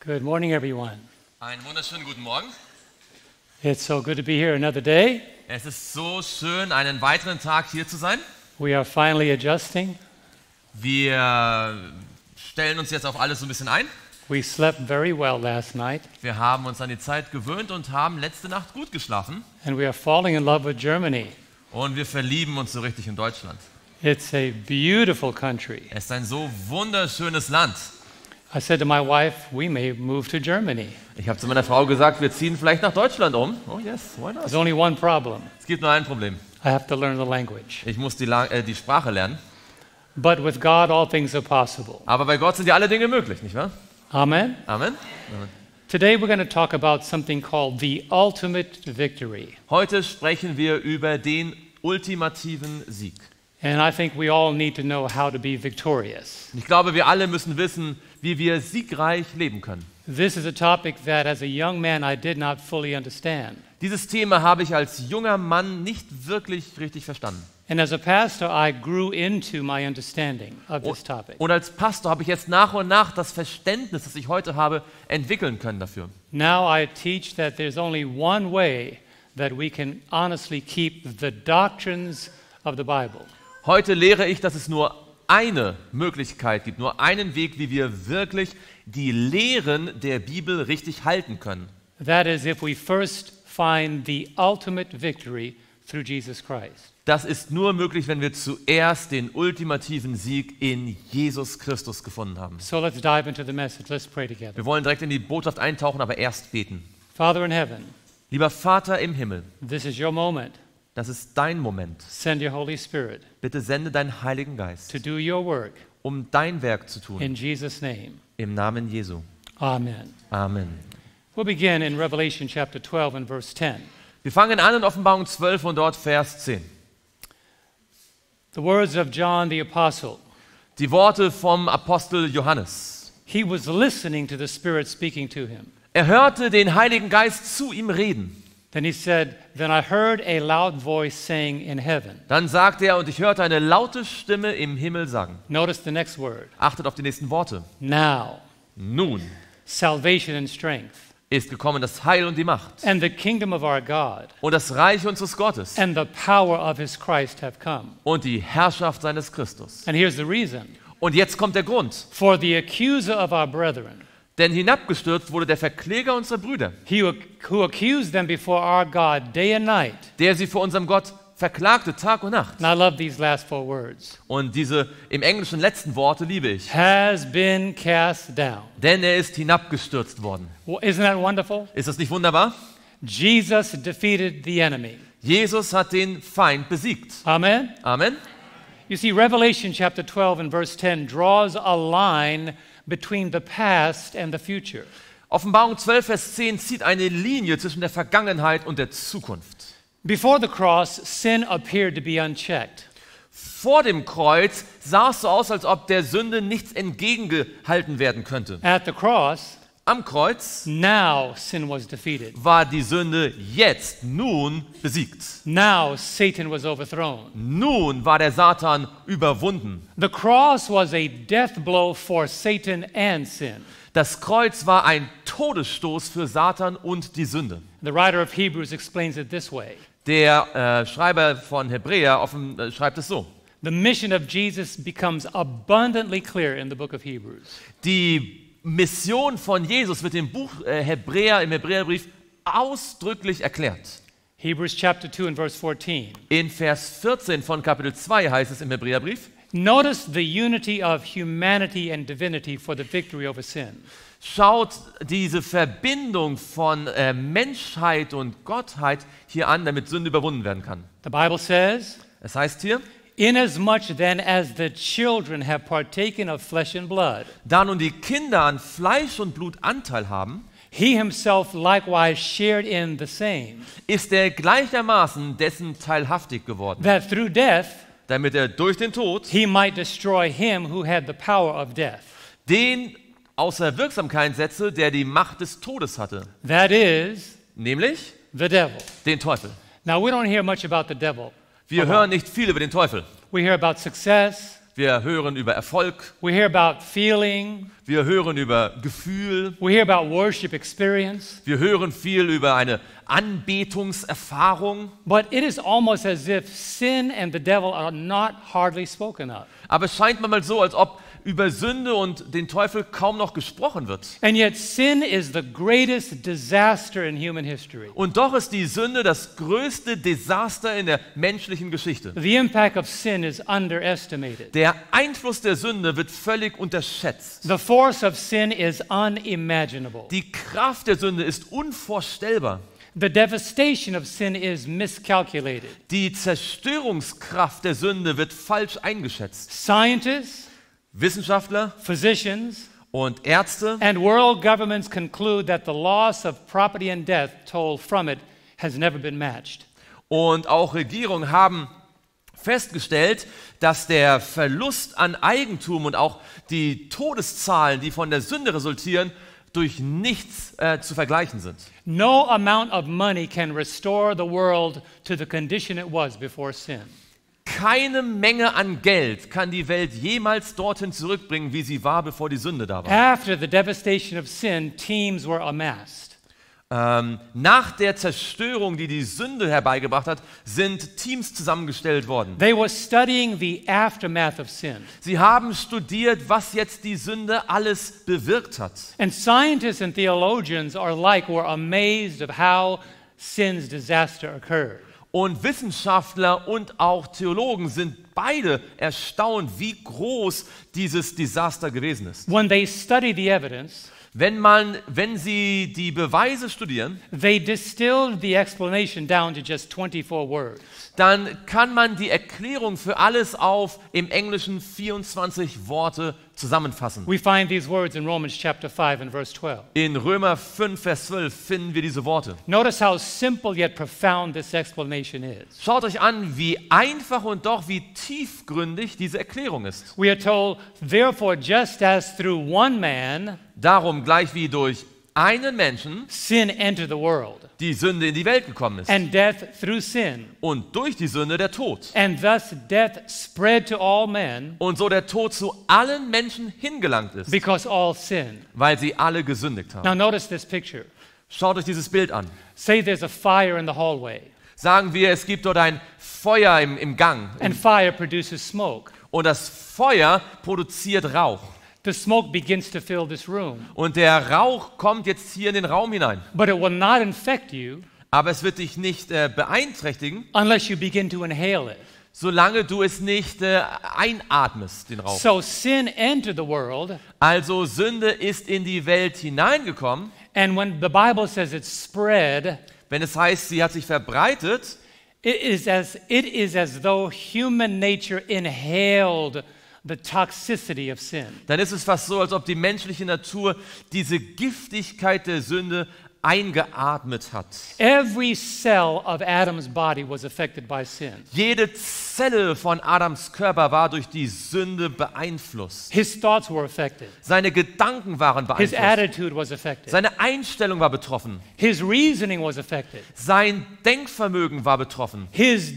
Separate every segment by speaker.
Speaker 1: Good morning, everyone.
Speaker 2: Einen wunderschönen guten Morgen.
Speaker 1: It's so good to be here another day.
Speaker 2: Es ist so schön, einen weiteren Tag hier zu sein.
Speaker 1: We are finally adjusting.
Speaker 2: Wir stellen uns jetzt auf alles so ein bisschen ein.
Speaker 1: We slept very well last night,
Speaker 2: Wir haben uns an die Zeit gewöhnt und haben letzte Nacht gut geschlafen.
Speaker 1: and we are falling in love with Germany.
Speaker 2: Und wir verlieben uns so richtig in Deutschland.
Speaker 1: It's a beautiful country.
Speaker 2: Es ist ein so wunderschönes Land.
Speaker 1: I said to my wife, we may move to Germany.
Speaker 2: Ich habe zu meiner Frau gesagt, wir ziehen vielleicht nach Deutschland um. Oh yes, why not?
Speaker 1: There's only one problem.
Speaker 2: Es gibt nur ein Problem.
Speaker 1: I have to learn the language.
Speaker 2: Ich muss die Sprache lernen.
Speaker 1: But with God, all things are possible.
Speaker 2: Aber bei Gott sind ja alle Dinge möglich, nicht wahr?
Speaker 1: Amen?
Speaker 2: Amen.
Speaker 1: Today we're going to talk about something called the ultimate victory.
Speaker 2: Heute sprechen wir über den ultimativen Sieg.
Speaker 1: And I think we all need to know how to be victorious.
Speaker 2: Und ich glaube, wir alle müssen wissen, wie wir siegreich leben können.
Speaker 1: This is a topic that as a young man I did not fully understand.
Speaker 2: Dieses Thema habe ich als junger Mann nicht wirklich richtig verstanden.
Speaker 1: And as a pastor I grew into my understanding of this topic.
Speaker 2: Und als Pastor habe ich jetzt nach und nach das Verständnis, das ich heute habe, entwickeln können dafür.
Speaker 1: Now I teach that there's only one way that we can honestly keep the doctrines of the Bible.
Speaker 2: Heute lehre ich, dass es nur eine Möglichkeit gibt, nur einen Weg, wie wir wirklich die Lehren der Bibel richtig halten können.
Speaker 1: That is if we first find the ultimate victory through Jesus Christ.
Speaker 2: Das ist nur möglich, wenn wir zuerst den ultimativen Sieg in Jesus Christus gefunden haben.
Speaker 1: So let's dive into the message. Let's pray together.
Speaker 2: Wir wollen direkt in die Botschaft eintauchen, aber erst beten.
Speaker 1: Father in heaven,
Speaker 2: Lieber Vater im Himmel,
Speaker 1: this is your moment.
Speaker 2: das ist dein Moment.
Speaker 1: Send your Holy Spirit
Speaker 2: Bitte sende deinen Heiligen Geist,
Speaker 1: to do your work
Speaker 2: um dein Werk zu tun.
Speaker 1: in Jesus' name.
Speaker 2: Im Namen Jesu.
Speaker 1: Amen.
Speaker 2: Amen.
Speaker 1: We'll begin in Revelation chapter 12 and verse 10.
Speaker 2: Wir fangen an in Offenbarung 12 und dort Vers 10.
Speaker 1: The words of John the Apostle.
Speaker 2: Die Worte vom Apostel Johannes.
Speaker 1: He was listening to the Spirit speaking to him.
Speaker 2: Er hörte den Heiligen Geist zu ihm reden.
Speaker 1: Then he said, Then I heard a loud voice saying in heaven.
Speaker 2: Dann sagte er, und ich hörte eine laute Stimme im Himmel sagen.
Speaker 1: Notice the next word.
Speaker 2: Achtet auf die nächsten Worte.
Speaker 1: Now,
Speaker 2: Nun
Speaker 1: salvation and strength,
Speaker 2: ist gekommen das Heil und die Macht
Speaker 1: and the kingdom of our God,
Speaker 2: und das Reich unseres Gottes
Speaker 1: and the power of his Christ have come.
Speaker 2: und die Herrschaft seines Christus.
Speaker 1: And here's the reason.
Speaker 2: Und jetzt kommt der Grund.
Speaker 1: For the accuser of our brethren,
Speaker 2: Denn hinabgestürzt wurde der Verkläger unserer Brüder,
Speaker 1: he who accused them before our God day and night.
Speaker 2: der sie vor unserem Gott verklagte Tag und Nacht.
Speaker 1: And I love these last four words.
Speaker 2: Und diese im Englischen letzten Worte liebe ich.
Speaker 1: Has been cast down.
Speaker 2: Denn er ist hinabgestürzt worden.
Speaker 1: Well, isn't that wonderful?
Speaker 2: Ist das nicht wunderbar?
Speaker 1: Jesus defeated the enemy.
Speaker 2: Jesus hat den Feind besiegt.
Speaker 1: Amen.
Speaker 2: Amen.
Speaker 1: You see, Revelation chapter 12 and verse 10 draws a line between the past and the future.
Speaker 2: Offenbarung 12, Vers 10 zieht eine Linie zwischen der Vergangenheit und der Zukunft.
Speaker 1: Before the cross, sin appeared to be unchecked.
Speaker 2: Vor dem Kreuz sah es so aus, als ob der Sünde nichts entgegengehalten werden könnte.
Speaker 1: At the cross,
Speaker 2: Am Kreuz
Speaker 1: now sin was defeated.
Speaker 2: war die Sünde jetzt, nun besiegt.
Speaker 1: Now Satan was overthrown.
Speaker 2: Nun war der Satan überwunden.
Speaker 1: The cross was a death blow for Satan and sin.
Speaker 2: Das Kreuz war ein Todesstoß für Satan und die Sünde.
Speaker 1: The writer of Hebrews explains it this way.
Speaker 2: Der Schreiber von Hebräer schreibt es so.
Speaker 1: The mission of Jesus becomes abundantly clear in the book of Hebrews.
Speaker 2: Die Mission von Jesus wird im Buch im Hebräerbrief ausdrücklich erklärt.
Speaker 1: Hebrews chapter 2 and verse 14.
Speaker 2: In Vers 14 von Kapitel 2 heißt es im Hebräerbrief,
Speaker 1: Notice the unity of humanity and divinity for the victory over sin.
Speaker 2: schaut diese Verbindung von Menschheit und Gottheit hier an, damit Sünde überwunden werden kann.
Speaker 1: The Bible says,
Speaker 2: Es heißt hier,
Speaker 1: Inasmuch then as the children have partaken of flesh and blood,
Speaker 2: da nun die Kinder an Fleisch und Blut Anteil haben,
Speaker 1: he himself likewise shared in the same,
Speaker 2: ist er gleichermaßen dessen teilhaftig geworden,
Speaker 1: that through death
Speaker 2: damit er durch den Tod
Speaker 1: he might destroy him who had the power of death.
Speaker 2: den außer Wirksamkeit setze, der die Macht des Todes hatte,
Speaker 1: That is
Speaker 2: nämlich
Speaker 1: the devil.
Speaker 2: den Teufel.
Speaker 1: Now we don't hear much about the devil.
Speaker 2: Wir hören nicht viel über den Teufel.
Speaker 1: We hear about success,
Speaker 2: wir hören über Erfolg,
Speaker 1: we hear about feeling,
Speaker 2: wir hören über Gefühl,
Speaker 1: we hear about worship experience.
Speaker 2: wir hören viel über eine Anbetungserfahrung.
Speaker 1: But it is almost as if sin and the devil are not hardly spoken of.
Speaker 2: Aber es scheint manchmal so, als ob über Sünde und den Teufel kaum noch gesprochen wird.
Speaker 1: And yet sin is the greatest disaster in human history.
Speaker 2: Und doch ist die Sünde das größte Desaster in der menschlichen Geschichte.
Speaker 1: The impact of sin is underestimated.
Speaker 2: Der Einfluss der Sünde wird völlig unterschätzt.
Speaker 1: The force of sin is unimaginable.
Speaker 2: Die Kraft der Sünde ist unvorstellbar.
Speaker 1: The devastation of sin is miscalculated.
Speaker 2: Die Zerstörungskraft der Sünde wird falsch eingeschätzt.
Speaker 1: Scientists,
Speaker 2: Wissenschaftler
Speaker 1: physicians,
Speaker 2: und Ärzte
Speaker 1: and world governments conclude that the loss of property and death toll from it has never been matched.
Speaker 2: und auch Regierungen haben festgestellt, dass der Verlust an Eigentum und auch die Todeszahlen, die von der Sünde resultieren, durch nichts zu vergleichen sind.
Speaker 1: No amount of money can restore the world to the condition it was before sin.
Speaker 2: Keine Menge an Geld kann die Welt jemals dorthin zurückbringen, wie sie war, bevor die Sünde da war.
Speaker 1: After the devastation of sin, teams were amassed.
Speaker 2: Nach der Zerstörung, die die Sünde herbeigebracht hat, sind Teams zusammengestellt worden.
Speaker 1: They were studying the aftermath of sin.
Speaker 2: Sie haben studiert, was jetzt die Sünde alles bewirkt hat.
Speaker 1: And scientists and theologians were amazed of how sin's disaster occurred.
Speaker 2: Und Wissenschaftler und auch Theologen sind beide erstaunt, wie groß dieses Desaster gewesen ist.
Speaker 1: When they study the evidence,
Speaker 2: Wenn sie die Beweise studieren,
Speaker 1: they distilled the explanation down to just 24 words.
Speaker 2: dann kann man die Erklärung für alles auf im Englischen 24 Worte zusammenfassen.
Speaker 1: We find these words in Romans chapter 5 and verse 12.
Speaker 2: In Römer 5, Vers 12 finden wir diese Worte.
Speaker 1: Notice how simple yet profound this explanation is.
Speaker 2: Schaut euch an, wie einfach und doch wie tiefgründig diese Erklärung ist.
Speaker 1: We are told, therefore, just as through one man
Speaker 2: Darum, gleich wie durch einen Menschen
Speaker 1: sin entered the world,
Speaker 2: die Sünde in die Welt gekommen ist
Speaker 1: and death through sin,
Speaker 2: und durch die Sünde der Tod.
Speaker 1: and thus death spread to all men
Speaker 2: Und so der Tod zu allen Menschen hingelangt ist,
Speaker 1: because all sin.
Speaker 2: weil sie alle gesündigt haben.
Speaker 1: Now notice this picture.
Speaker 2: Schaut euch dieses Bild an.
Speaker 1: Say there's a fire in the hallway,
Speaker 2: Sagen wir, es gibt dort ein Feuer im Gang
Speaker 1: and fire produces smoke.
Speaker 2: und das Feuer produziert Rauch.
Speaker 1: The smoke begins to fill this room,
Speaker 2: Und der Rauch kommt jetzt hier in den Raum hinein.
Speaker 1: but it will not infect you
Speaker 2: Aber es wird dich nicht beeinträchtigen,
Speaker 1: unless you begin to inhale it.
Speaker 2: solange du es nicht einatmest, den Rauch.
Speaker 1: So sin entered the world,
Speaker 2: Also Sünde ist in die Welt hineingekommen.
Speaker 1: and when the Bible says it spread,
Speaker 2: Wenn es heißt, sie hat sich verbreitet,
Speaker 1: it is as though human nature inhaled the toxicity of sin.
Speaker 2: dann ist es fast so, als ob die menschliche Natur diese Giftigkeit der Sünde eingeatmet hat.
Speaker 1: Every cell of Adam's body was affected by sin.
Speaker 2: Jede Zelle von Adams Körper war durch die Sünde beeinflusst.
Speaker 1: His thoughts were affected.
Speaker 2: Seine Gedanken waren
Speaker 1: His
Speaker 2: beeinflusst.
Speaker 1: attitude was affected.
Speaker 2: Seine Einstellung war betroffen.
Speaker 1: His reasoning was affected.
Speaker 2: Sein Denkvermögen war betroffen.
Speaker 1: His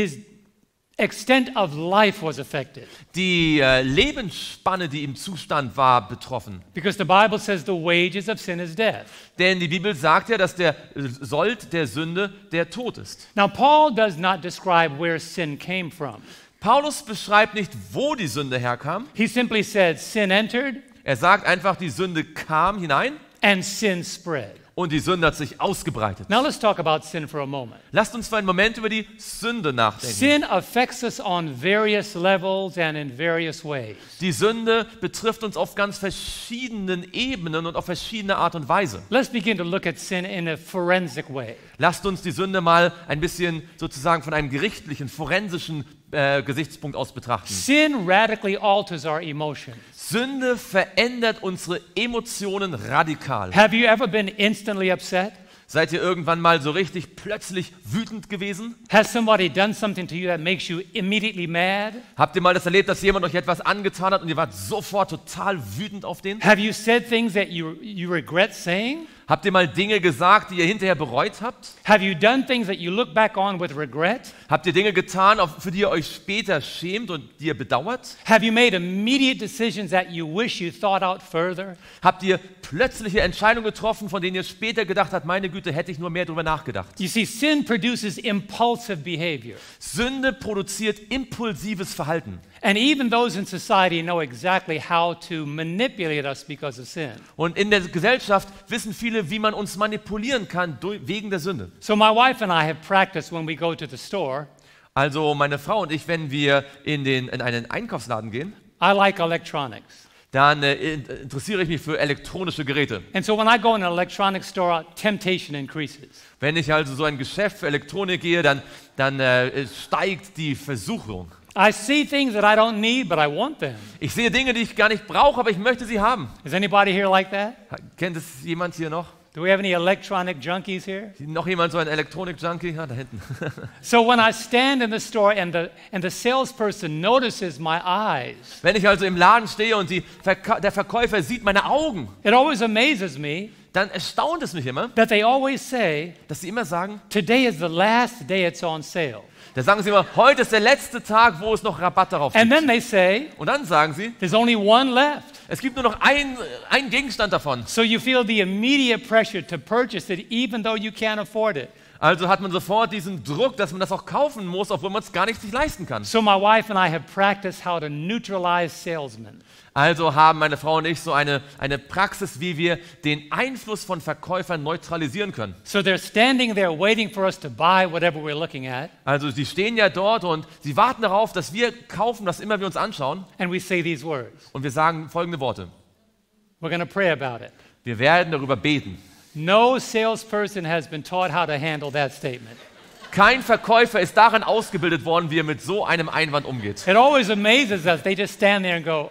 Speaker 1: extent of life was affected.
Speaker 2: Die Lebensspanne, die ihm zustand, war betroffen.
Speaker 1: Because the Bible says the wages of sin is death.
Speaker 2: Denn die Bibel sagt ja, dass der Sold der Sünde der Tod ist.
Speaker 1: Now, Paul does not describe where sin came from.
Speaker 2: Paulus beschreibt nicht, wo die Sünde herkam.
Speaker 1: He simply said sin entered
Speaker 2: Er sagt einfach, die Sünde kam hinein
Speaker 1: and sin spread.
Speaker 2: und die Sünde hat sich ausgebreitet.
Speaker 1: Now, let's talk about sin for a moment.
Speaker 2: Lasst uns für einen Moment über die Sünde nachdenken.
Speaker 1: Sin affects us on various levels and in various ways.
Speaker 2: Die Sünde betrifft uns auf ganz verschiedenen Ebenen und auf verschiedene Art und Weise.
Speaker 1: Let's begin to look at sin in a forensic way.
Speaker 2: Lasst uns die Sünde mal ein bisschen sozusagen von einem gerichtlichen, forensischen Gesichtspunkt aus betrachten.
Speaker 1: Sin radically alters our emotions.
Speaker 2: Sünde verändert unsere Emotionen radikal.
Speaker 1: Have you ever been instantly upset?
Speaker 2: Seid ihr irgendwann mal so richtig plötzlich wütend gewesen?
Speaker 1: Has somebody done something to you that makes you immediately mad?
Speaker 2: Habt ihr mal das erlebt, dass jemand euch etwas angetan hat und ihr wart sofort total wütend auf den?
Speaker 1: Have you said things that you regret saying?
Speaker 2: Habt ihr mal Dinge gesagt, die ihr hinterher bereut habt?
Speaker 1: Have you done things that you look back on with regret?
Speaker 2: Habt ihr Dinge getan, für die ihr euch später schämt und die ihr bedauert?
Speaker 1: Have you made immediate decisions that you wish you thought out further?
Speaker 2: Habt ihr plötzliche Entscheidungen getroffen, von denen ihr später gedacht habt, meine Güte, hätte ich nur mehr drüber nachgedacht?
Speaker 1: You see, sin produces impulsive behavior.
Speaker 2: Sünde produziert impulsives Verhalten.
Speaker 1: And even those in society know exactly how to manipulate us because of sin.
Speaker 2: Und in der Gesellschaft wissen viele, wie man uns manipulieren kann wegen der Sünde.
Speaker 1: So my wife and I have practiced when we go to the store.
Speaker 2: Also meine Frau und ich, wenn wir in einen Einkaufsladen gehen,
Speaker 1: I like electronics.
Speaker 2: dann interessiere ich mich für elektronische Geräte.
Speaker 1: And so when I go in an electronics store, temptation increases.
Speaker 2: Wenn ich also so ein Geschäft für Elektronik gehe, dann steigt die Versuchung.
Speaker 1: I see things that I don't need, but I want them.
Speaker 2: Ich sehe Dinge, die ich gar nicht brauche, aber ich möchte sie haben.
Speaker 1: Is anybody here like that?
Speaker 2: Kennt es jemand hier noch?
Speaker 1: Do we have any electronic junkies here?
Speaker 2: Noch jemand so ein Elektronik-Junkie? Ja, da hinten.
Speaker 1: So when I stand in the store and the salesperson notices my eyes,
Speaker 2: Wenn ich also im Laden stehe und der Verkäufer sieht meine Augen,
Speaker 1: it always amazes me
Speaker 2: dann erstaunt es mich immer,
Speaker 1: that they always say,
Speaker 2: dass sie immer sagen,
Speaker 1: today is the last day it's on sale.
Speaker 2: da sagen sie immer, heute ist der letzte Tag, wo es noch Rabatt darauf
Speaker 1: And
Speaker 2: gibt.
Speaker 1: then they say,
Speaker 2: Und dann sagen sie,
Speaker 1: there's only one left.
Speaker 2: es gibt nur noch einen Gegenstand davon.
Speaker 1: So you feel the immediate pressure to purchase it even though you can't afford it.
Speaker 2: Also hat man sofort diesen Druck, dass man das auch kaufen muss, obwohl man es gar nicht sich leisten kann.
Speaker 1: So my wife and I have practiced how to neutralize salesmen.
Speaker 2: Also haben meine Frau und ich so eine Praxis, wie wir den Einfluss von Verkäufern neutralisieren können.
Speaker 1: So they're standing there waiting for us to buy whatever we're looking at,
Speaker 2: Also sie stehen ja dort und sie warten darauf, dass wir kaufen, was immer wir uns anschauen.
Speaker 1: and we say these words.
Speaker 2: Und wir sagen folgende Worte.
Speaker 1: We're going to pray about it.
Speaker 2: Wir werden darüber beten.
Speaker 1: No salesperson has been taught how to handle that statement.
Speaker 2: Kein Verkäufer ist darin ausgebildet worden, wie er mit so einem Einwand umgeht.
Speaker 1: It always amazes us. They just stand there and go,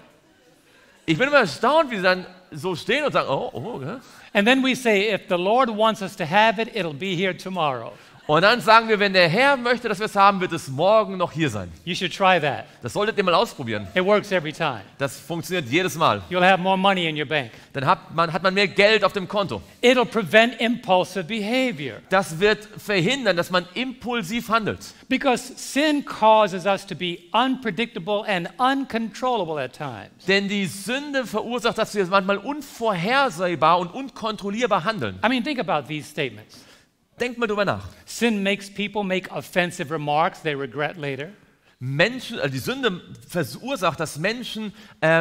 Speaker 2: Ich bin immer erstaunt, wie sie dann so stehen und sagen, oh, ja.
Speaker 1: and then we say, if the Lord wants us to have it, it'll be here tomorrow.
Speaker 2: Und dann sagen wir, wenn der Herr möchte, dass wir es haben, wird es morgen noch hier sein.
Speaker 1: You should try that.
Speaker 2: Das solltet ihr mal ausprobieren.
Speaker 1: It works every time.
Speaker 2: Das funktioniert jedes Mal.
Speaker 1: You'll have more money in your bank.
Speaker 2: Dann hat man mehr Geld auf dem Konto.
Speaker 1: It'll prevent impulsive behavior
Speaker 2: Das wird verhindern, dass man impulsiv handelt.
Speaker 1: because sin causes us to be unpredictable and uncontrollable at times.
Speaker 2: Denn die Sünde verursacht, dass wir manchmal unvorhersehbar und unkontrollierbar handeln.
Speaker 1: I mean, think about these statements.
Speaker 2: Denkt mal drüber nach.
Speaker 1: Sin makes people make offensive remarks they regret later.
Speaker 2: Die Sünde verursacht, dass Menschen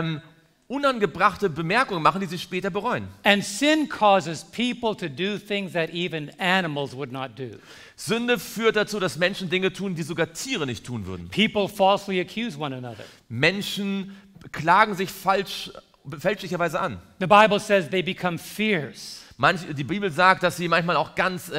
Speaker 2: unangebrachte Bemerkungen machen, die sie später bereuen.
Speaker 1: And sin causes people to do things that even animals would not do.
Speaker 2: Sünde führt dazu, dass Menschen Dinge tun, die sogar Tiere nicht tun würden.
Speaker 1: People falsely accuse one another.
Speaker 2: Menschen klagen sich fälschlicherweise an.
Speaker 1: The Bible says they become fierce.
Speaker 2: Die Bibel sagt, dass sie manchmal auch ganz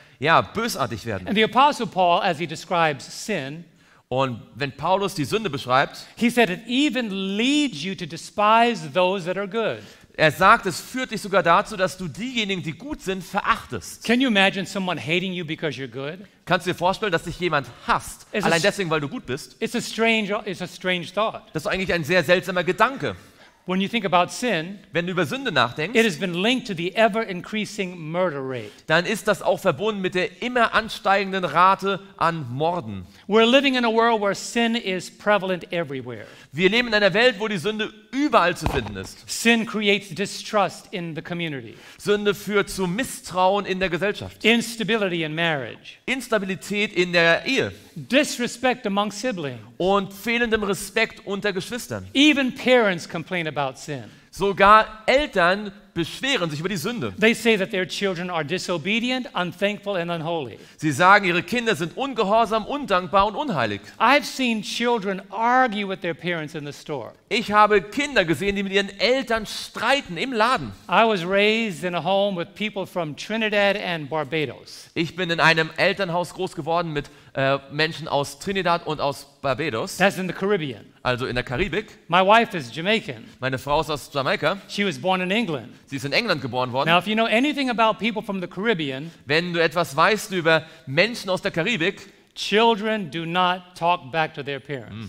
Speaker 2: bösartig werden.
Speaker 1: And the Apostle Paul, as he describes sin,
Speaker 2: Und wenn Paulus die Sünde beschreibt,
Speaker 1: he said it even leads you to despise those that are good.
Speaker 2: er sagt, es führt dich sogar dazu, dass du diejenigen, die gut sind, verachtest.
Speaker 1: Can you imagine someone hating you because you're good?
Speaker 2: Kannst du dir vorstellen, dass dich jemand hasst,
Speaker 1: Es
Speaker 2: allein
Speaker 1: ist-
Speaker 2: deswegen, weil du gut bist?
Speaker 1: It's a strange thought.
Speaker 2: Das ist eigentlich ein sehr seltsamer Gedanke.
Speaker 1: When you think about sin,
Speaker 2: Wenn du über Sünde nachdenkst,
Speaker 1: it has been linked to the ever-increasing murder rate.
Speaker 2: dann ist das auch verbunden mit der immer ansteigenden Rate an Morden.
Speaker 1: We're living in a world where sin is prevalent everywhere.
Speaker 2: Wir leben in einer Welt, wo die Sünde überall zu finden ist.
Speaker 1: Sin creates distrust in the community,
Speaker 2: Sünde führt zu Misstrauen in der Gesellschaft,
Speaker 1: instability in marriage,
Speaker 2: Instabilität in der Ehe
Speaker 1: disrespect among siblings.
Speaker 2: und fehlendem Respekt unter Geschwistern.
Speaker 1: Even parents complain about sin.
Speaker 2: Sogar Eltern beschweren sich über die Sünde.
Speaker 1: They say that their children are disobedient, unthankful, and unholy.
Speaker 2: Sie sagen, ihre Kinder sind ungehorsam, undankbar und unheilig.
Speaker 1: I've seen children argue with their parents in the store.
Speaker 2: Ich habe Kinder gesehen, die mit ihren Eltern streiten im Laden.
Speaker 1: I was raised in a home with people from Trinidad and Barbados.
Speaker 2: Ich bin in einem Elternhaus groß geworden mit Menschen aus Trinidad und aus Barbados,
Speaker 1: That's in the Caribbean.
Speaker 2: also in der Karibik.
Speaker 1: My wife is Jamaican.
Speaker 2: Meine Frau ist aus Jamaika.
Speaker 1: She was born in England.
Speaker 2: Sie ist in England geboren worden.
Speaker 1: Now, if you know anything about people from the Caribbean,
Speaker 2: Wenn du etwas weißt über Menschen aus der Karibik,
Speaker 1: children do not talk back to their parents.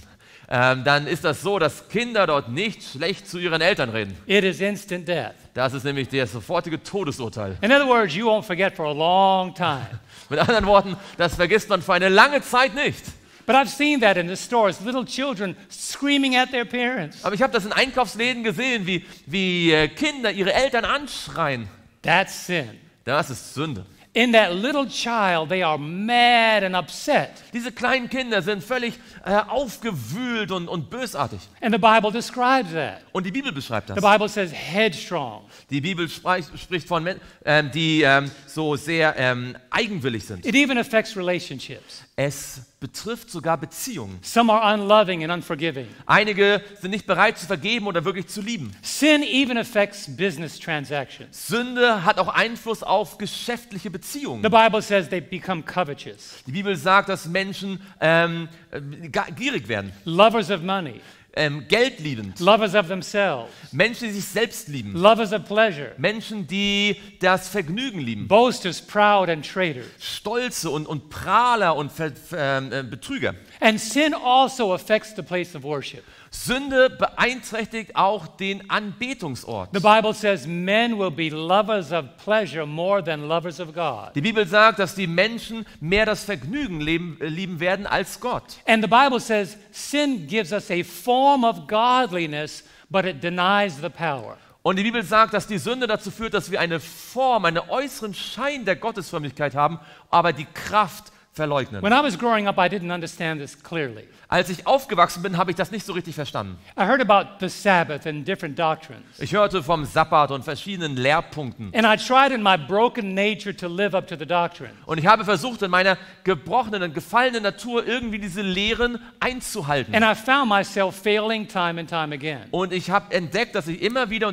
Speaker 2: dann ist das so, dass Kinder dort nicht schlecht zu ihren Eltern reden.
Speaker 1: It is instant death.
Speaker 2: Das ist nämlich der sofortige Todesurteil.
Speaker 1: In other words, you won't forget for a long time.
Speaker 2: Mit anderen Worten, das vergisst man für eine lange Zeit nicht.
Speaker 1: But I've seen that in the stores, little children screaming at their parents.
Speaker 2: Aber ich habe das in Einkaufsläden gesehen, wie Kinder ihre Eltern anschreien.
Speaker 1: That's sin.
Speaker 2: Das ist Sünde.
Speaker 1: In that little child, they are mad and upset.
Speaker 2: Diese kleinen Kinder sind völlig aufgewühlt und bösartig.
Speaker 1: And the Bible describes that.
Speaker 2: Und die Bibel beschreibt
Speaker 1: The
Speaker 2: das.
Speaker 1: Bible says headstrong.
Speaker 2: Die Bibel spricht von Menschen, die so sehr eigenwillig sind.
Speaker 1: It even affects relationships.
Speaker 2: Es betrifft sogar Beziehungen.
Speaker 1: Some are unloving and unforgiving.
Speaker 2: Einige sind nicht bereit zu vergeben oder wirklich zu lieben.
Speaker 1: Sin even affects business transactions.
Speaker 2: Sünde hat auch Einfluss auf geschäftliche Beziehungen.
Speaker 1: The Bible says they become covetous,
Speaker 2: Die Bibel sagt, dass Menschen gierig werden,
Speaker 1: lovers of money,
Speaker 2: geldliebend,
Speaker 1: lovers of themselves,
Speaker 2: Menschen, die sich selbst lieben,
Speaker 1: lovers of pleasure,
Speaker 2: Menschen, die das Vergnügen lieben,
Speaker 1: boasters, proud, and traitors.
Speaker 2: Stolze und Prahler und Betrüger.
Speaker 1: And sin also affects the place of worship.
Speaker 2: Sünde beeinträchtigt auch den Anbetungsort.
Speaker 1: The Bible says men will be lovers of pleasure more than lovers of God.
Speaker 2: Die Bibel sagt, dass die Menschen mehr das Vergnügen lieben werden als Gott.
Speaker 1: And the Bible says sin gives us a form of godliness, but it denies the power.
Speaker 2: Und die Bibel sagt, dass die Sünde dazu führt, dass wir eine Form, einen äußeren Schein der Gottesfrömmigkeit haben, aber die Kraft verleugnen.
Speaker 1: When I was growing up, I didn't understand this clearly.
Speaker 2: Als ich aufgewachsen bin, habe ich das nicht so richtig verstanden.
Speaker 1: I heard about the Sabbath and different doctrines.
Speaker 2: Ich hörte vom Sabbat und verschiedenen Lehrpunkten.
Speaker 1: And I tried in my broken nature to live up to the doctrine.
Speaker 2: Und ich habe versucht, in meiner gebrochenen und gefallenen Natur irgendwie diese Lehren einzuhalten.
Speaker 1: And I found myself failing time and time again.
Speaker 2: Und ich habe entdeckt, dass ich immer wieder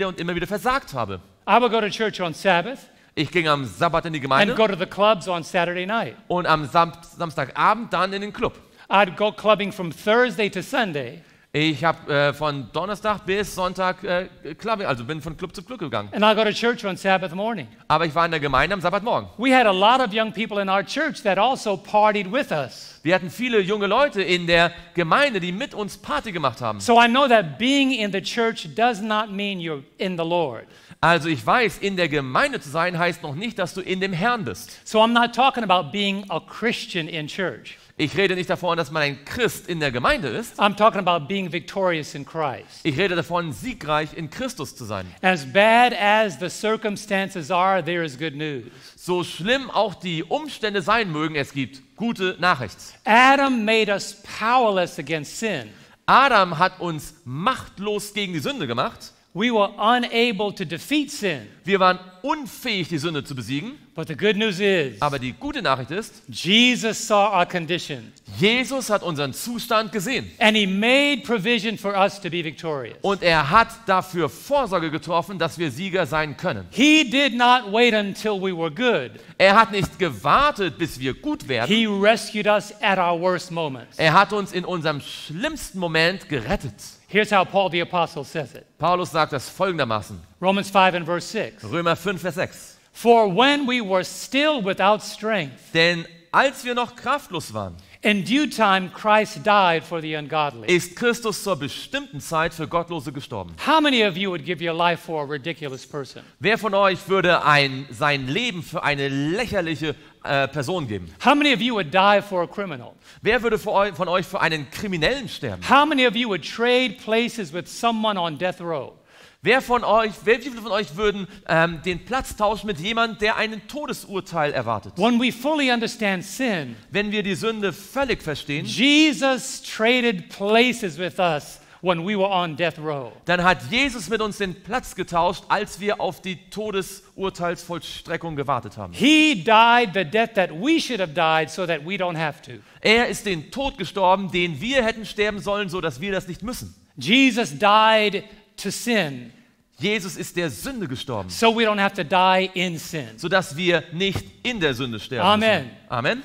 Speaker 2: versagt habe.
Speaker 1: I would go to church on Sabbath
Speaker 2: Ich ging am Sabbat in die
Speaker 1: and
Speaker 2: Gemeinde
Speaker 1: go to the clubs on Saturday night.
Speaker 2: und am Samstagabend dann in den Club.
Speaker 1: I'd go clubbing from Thursday to Sunday,
Speaker 2: Ich habe von Donnerstag bis Sonntag Clubbing, also bin von Club zu Club gegangen.
Speaker 1: and I'd go to church on Sabbath morning.
Speaker 2: Aber ich war in der Gemeinde am Sabbatmorgen.
Speaker 1: We had a lot of young people in our church that also partied with us.
Speaker 2: Wir hatten viele junge Leute in der Gemeinde, die mit uns Party gemacht haben.
Speaker 1: So I know that being in the church does not mean you're in the Lord.
Speaker 2: Also ich weiß, in der Gemeinde zu sein, heißt noch nicht, dass du in dem Herrn bist.
Speaker 1: So I'm not talking about being a Christian in church.
Speaker 2: Ich rede nicht davon, dass man ein Christ in der Gemeinde ist.
Speaker 1: I'm talking about being victorious in Christ.
Speaker 2: Ich rede davon, siegreich in Christus zu sein.
Speaker 1: As bad as the circumstances are, there is good news.
Speaker 2: So schlimm auch die Umstände sein mögen, es gibt gute Nachricht.
Speaker 1: Adam made us powerless against sin.
Speaker 2: Adam hat uns machtlos gegen die Sünde gemacht.
Speaker 1: We were unable to defeat sin.
Speaker 2: Wir waren unfähig, die Sünde zu besiegen.
Speaker 1: But the good news is,
Speaker 2: Aber die gute Nachricht ist,
Speaker 1: Jesus saw our condition
Speaker 2: Jesus hat unseren Zustand gesehen.
Speaker 1: and he made provision for us to be victorious.
Speaker 2: Und er hat dafür Vorsorge getroffen, dass wir Sieger sein können.
Speaker 1: He did not wait until we were good.
Speaker 2: Er hat nicht gewartet, bis wir gut werden.
Speaker 1: He rescued us at our worst moments.
Speaker 2: Er hat uns in unserem schlimmsten Moment gerettet.
Speaker 1: Here's how Paul the Apostle says it.
Speaker 2: Paulus sagt das folgendermaßen.
Speaker 1: Romans 5 and verse 6.
Speaker 2: Römer 5, Vers 6.
Speaker 1: For when we were still without strength,
Speaker 2: Denn als wir noch kraftlos waren,
Speaker 1: in due time Christ died for the ungodly.
Speaker 2: ist Christus zur bestimmten Zeit für Gottlose gestorben.
Speaker 1: How many of you would give your life for a ridiculous person?
Speaker 2: Wer von euch würde sein Leben für eine lächerliche Person geben?
Speaker 1: How many of you would die for a criminal?
Speaker 2: Wer würde von euch für einen Kriminellen sterben?
Speaker 1: How many of you would trade places with someone on death row?
Speaker 2: Wie viele von euch würden den Platz tauschen mit jemandem, der ein Todesurteil erwartet?
Speaker 1: When we fully understand sin,
Speaker 2: Wenn wir die Sünde völlig verstehen,
Speaker 1: Jesus traded places with us when we were on death row.
Speaker 2: dann hat Jesus mit uns den Platz getauscht, als wir auf die Todesurteilsvollstreckung gewartet haben.
Speaker 1: He died the death that we should have died so that we don't have to.
Speaker 2: Er ist den Tod gestorben, den wir hätten sterben sollen, so dass wir das nicht müssen.
Speaker 1: Jesus died to sin
Speaker 2: Jesus ist der Sünde gestorben,
Speaker 1: so we don't have to die in sin.
Speaker 2: so dass wir nicht in der Sünde sterben
Speaker 1: Amen.
Speaker 2: müssen. Amen.